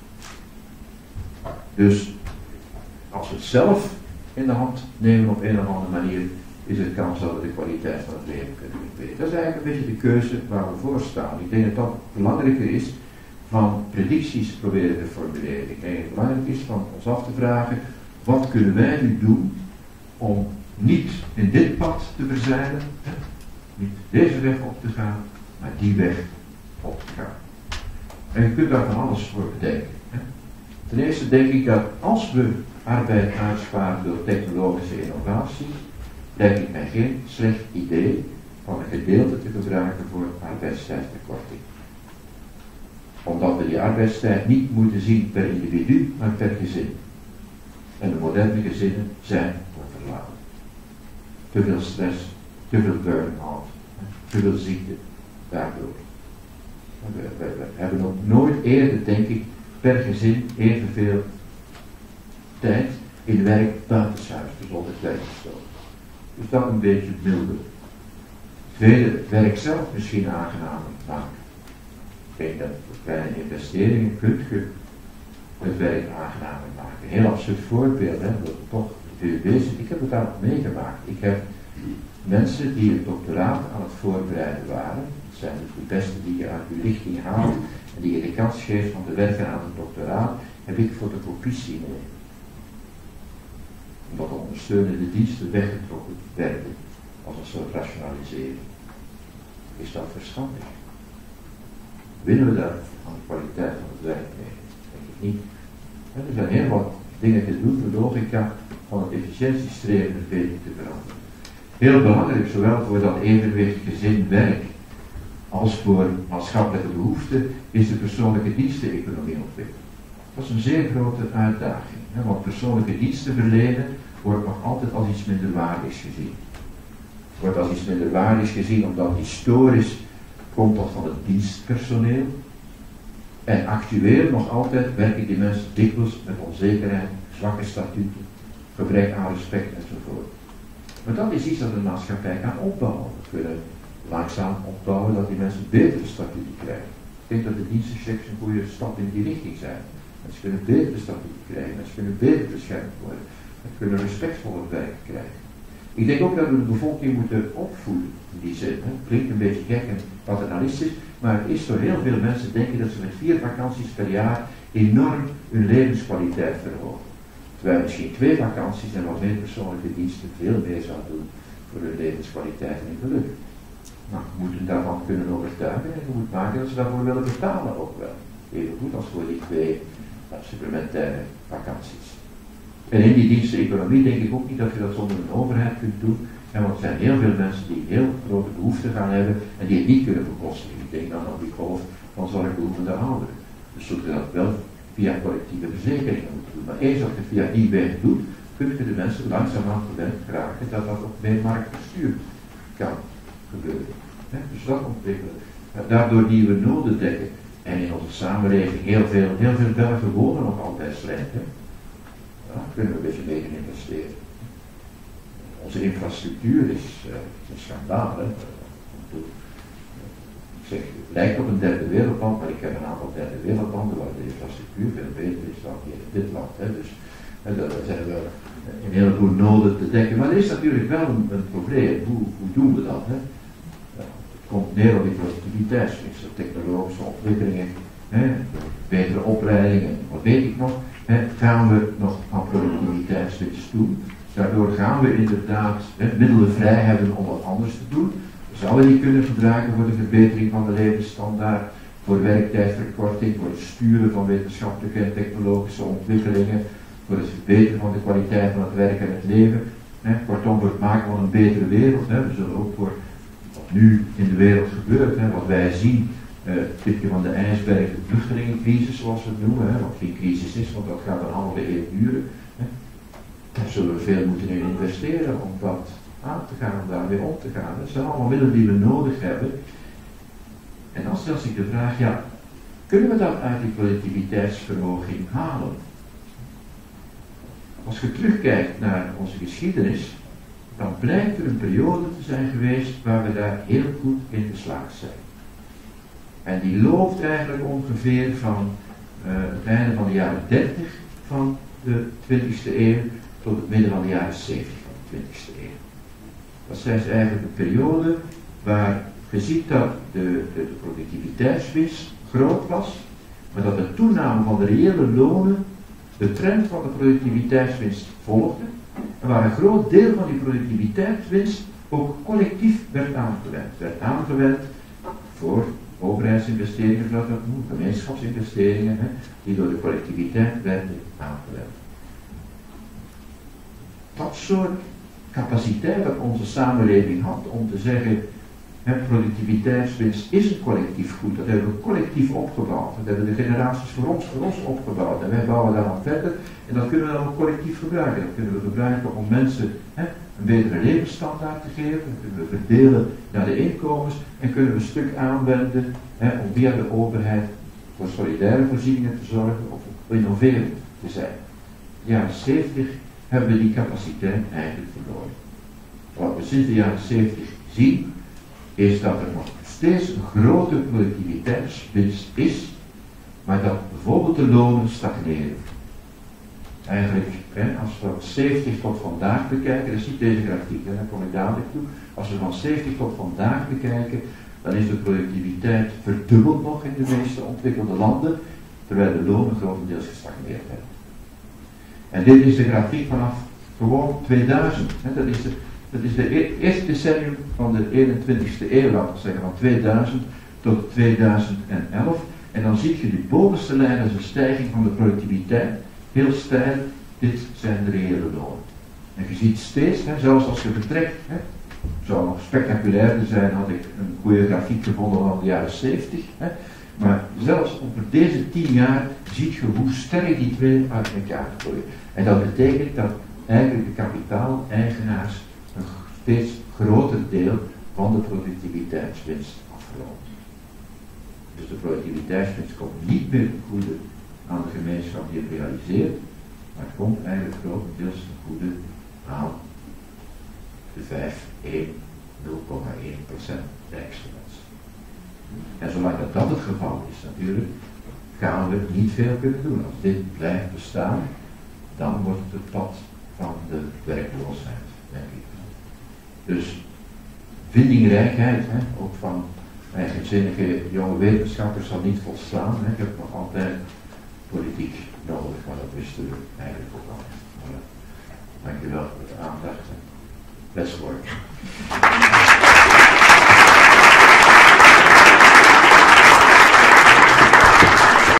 Dus als we het zelf in de hand nemen op een of andere manier, is het kans dat we de kwaliteit van het leven kunnen verbeteren. Dat is eigenlijk een beetje de keuze waar we voor staan. Ik denk dat dat belangrijker is van predicties proberen te formuleren. Ik denk dat het belangrijk is van ons af te vragen, wat kunnen wij nu doen om niet in dit pad te verzeilen, niet deze weg op te gaan, maar die weg op te gaan. En je kunt daar van alles voor bedenken. Ten eerste denk ik dat als we arbeid uitsparen door technologische innovatie, lijkt het mij geen slecht idee om een gedeelte te gebruiken voor arbeidstijdverkorting. Omdat we die arbeidstijd niet moeten zien per individu, maar per gezin. En de moderne gezinnen zijn overladen. Te veel stress, te veel burn-out, te veel ziekte daardoor. We hebben nog nooit eerder, denk ik, per gezin evenveel tijd in werk buitenshuis, zonder tijdverstoot. Dus dat een beetje milder. Tweede, werk zelf misschien aangenamer maken. Ik denk dat voor kleine investeringen kunt je het werk aangenamer maken. Een heel absurd voorbeeld, dat toch veel bezig. Ik heb het daar nog meegemaakt. Ik heb mensen die het doctoraat aan het voorbereiden waren, dat zijn dus de beste die je uit je richting haalt en die je de kans geeft om te werken aan het doctoraat, heb ik fotocopies zien nemen. Omdat de ondersteunende diensten weggetrokken werden als een soort rationalisering. Is dat verstandig? Winnen we daar aan de kwaliteit van het werk mee? Denk ik niet. Er zijn heel wat dingen te doen, de logica van het efficiëntiestreven een beetje te veranderen. Heel belangrijk, zowel voor dat evenwicht gezin-werk als voor maatschappelijke behoeften, is de persoonlijke diensteneconomie ontwikkeld. Dat is een zeer grote uitdaging, want persoonlijke diensten verlenen wordt nog altijd als iets minderwaardigs gezien. Wordt als iets minderwaardigs gezien omdat historisch komt dat van het dienstpersoneel. En actueel nog altijd werken die mensen dikwijls met onzekerheid, zwakke statuten, gebrek aan respect enzovoort. Maar dat is iets dat de maatschappij kan opbouwen. We kunnen langzaam opbouwen dat die mensen betere statuten krijgen. Ik denk dat de dienstenchecks een goede stap in die richting zijn. Mensen kunnen betere statuten krijgen, mensen kunnen beter beschermd worden, mensen kunnen respectvoller werk krijgen. Ik denk ook dat we de bevolking moeten opvoeden in die zin. Het klinkt een beetje gek en paternalistisch, maar het is zo heel veel mensen denken dat ze met 4 vakanties per jaar enorm hun levenskwaliteit verhogen. Terwijl misschien 2 vakanties en wat meer persoonlijke diensten veel meer zouden doen voor hun levenskwaliteit en hun geluk. Nou, we moeten daarvan kunnen overtuigen en je moet maken dat ze daarvoor willen betalen ook wel. Even goed als voor die 2 supplementaire vakanties. En in die diensteneconomie denk ik ook niet dat je dat zonder een overheid kunt doen. Want er zijn heel veel mensen die heel grote behoeften gaan hebben en die het niet kunnen bekostigen. Ik denk dan aan die golf van zorgbehoevende ouderen. Dus zult je dat wel via collectieve verzekeringen moeten doen. Maar eens dat je via die weg doet, kun je de mensen langzaamaan gewend geraken dat dat ook meer marktgestuurd kan gebeuren. Dus dat ontwikkelen. Daardoor nieuwe noden dekken. En in onze samenleving heel veel Belgen wonen nog altijd slecht. Daar kunnen we een beetje mee investeren. Onze infrastructuur is een schandaal. Ik zeg, het lijkt op een derde wereldland, maar ik heb een aantal derde wereldlanden waar de infrastructuur veel beter is dan hier in dit land. Dus daar zijn wel een heleboel noden te dekken. Maar er is natuurlijk wel een probleem. Hoe doen we dat? Het komt neer op die productiviteitswinst, technologische ontwikkelingen, betere opleidingen, wat weet ik nog. Gaan we nog aan productiviteitswinst doen? Daardoor gaan we inderdaad middelen vrij hebben om wat anders te doen. We zouden die kunnen gebruiken voor de verbetering van de levensstandaard, voor werktijdverkorting, voor het sturen van wetenschappelijke en technologische ontwikkelingen, voor het verbeteren van de kwaliteit van het werk en het leven. Kortom, voor het maken van een betere wereld. We zullen ook voor nu in de wereld gebeurt. Hè, wat wij zien, tipje van de ijsberg, de vluchtelingencrisis zoals we het noemen, hè, wat geen crisis is, want dat gaat een halve eeuw duren. Hè. Daar zullen we veel moeten in investeren om dat aan te gaan, om daarmee om te gaan. Dat zijn allemaal middelen die we nodig hebben. En dan stel zich de vraag, ja, kunnen we dat uit die productiviteitsverhoging halen? Als je terugkijkt naar onze geschiedenis, dan blijkt er een periode te zijn geweest waar we daar heel goed in geslaagd zijn. En die loopt eigenlijk ongeveer van het einde van de jaren 30 van de 20e eeuw tot het midden van de jaren 70 van de 20e eeuw. Dat is eigenlijk een periode waar je ziet dat de productiviteitswinst groot was, maar dat de toename van de reële lonen de trend van de productiviteitswinst volgde, en waar een groot deel van die productiviteitswinst ook collectief werd aangewend. Werd aangewend voor overheidsinvesteringen, zoals dat noemt, gemeenschapsinvesteringen, die door de collectiviteit werden aangewend. Dat soort capaciteit dat onze samenleving had om te zeggen, productiviteitswinst is een collectief goed, dat hebben we collectief opgebouwd, dat hebben de generaties voor ons opgebouwd en wij bouwen daarop verder en dat kunnen we dan ook collectief gebruiken. Dat kunnen we gebruiken om mensen een betere levensstandaard te geven, dat kunnen we verdelen naar de inkomens en kunnen we een stuk aanwenden om via de overheid voor solidaire voorzieningen te zorgen of innoverend te zijn. In de jaren 70 hebben we die capaciteit eigenlijk verloren. Wat we sinds de jaren 70 zien, is dat er nog steeds een grote productiviteitswinst is, maar dat bijvoorbeeld de lonen stagneren. Eigenlijk, als we van 70 tot vandaag bekijken, dat is niet deze grafiek, daar kom ik dadelijk toe. Als we van 70 tot vandaag bekijken, dan is de productiviteit verdubbeld nog in de meeste ontwikkelde landen, terwijl de lonen grotendeels gestagneerd hebben. En dit is de grafiek vanaf gewoon 2000. Dat is de eerste decennium van de 21ste eeuw, laten we zeggen, van 2000 tot 2011. En dan zie je die bovenste lijn als een stijging van de productiviteit, heel steil, dit zijn de reële lonen. En je ziet steeds, zelfs als je vertrekt, het zou nog spectaculairder zijn, had ik een goede grafiek gevonden van de jaren 70. Maar zelfs over deze 10 jaar zie je hoe sterk die twee uit elkaar groeien. En dat betekent dat eigenlijk de kapitaaleigenaars een steeds groter deel van de productiviteitswinst afromen. Dus de productiviteitswinst komt niet meer ten goede aan de gemeenschap die het realiseert, maar het komt eigenlijk grotendeels ten goede aan de 0,1% rijkste mensen. En zolang dat het geval is natuurlijk, gaan we niet veel kunnen doen. Als dit blijft bestaan, dan wordt het het pad van de werkloosheid, denk ik. Dus vindingrijkheid, ook van eigenzinnige jonge wetenschappers, zal niet volstaan. Je hebt nog altijd politiek nodig, maar dat wisten we eigenlijk ook al. Dankjewel voor de aandacht en best work.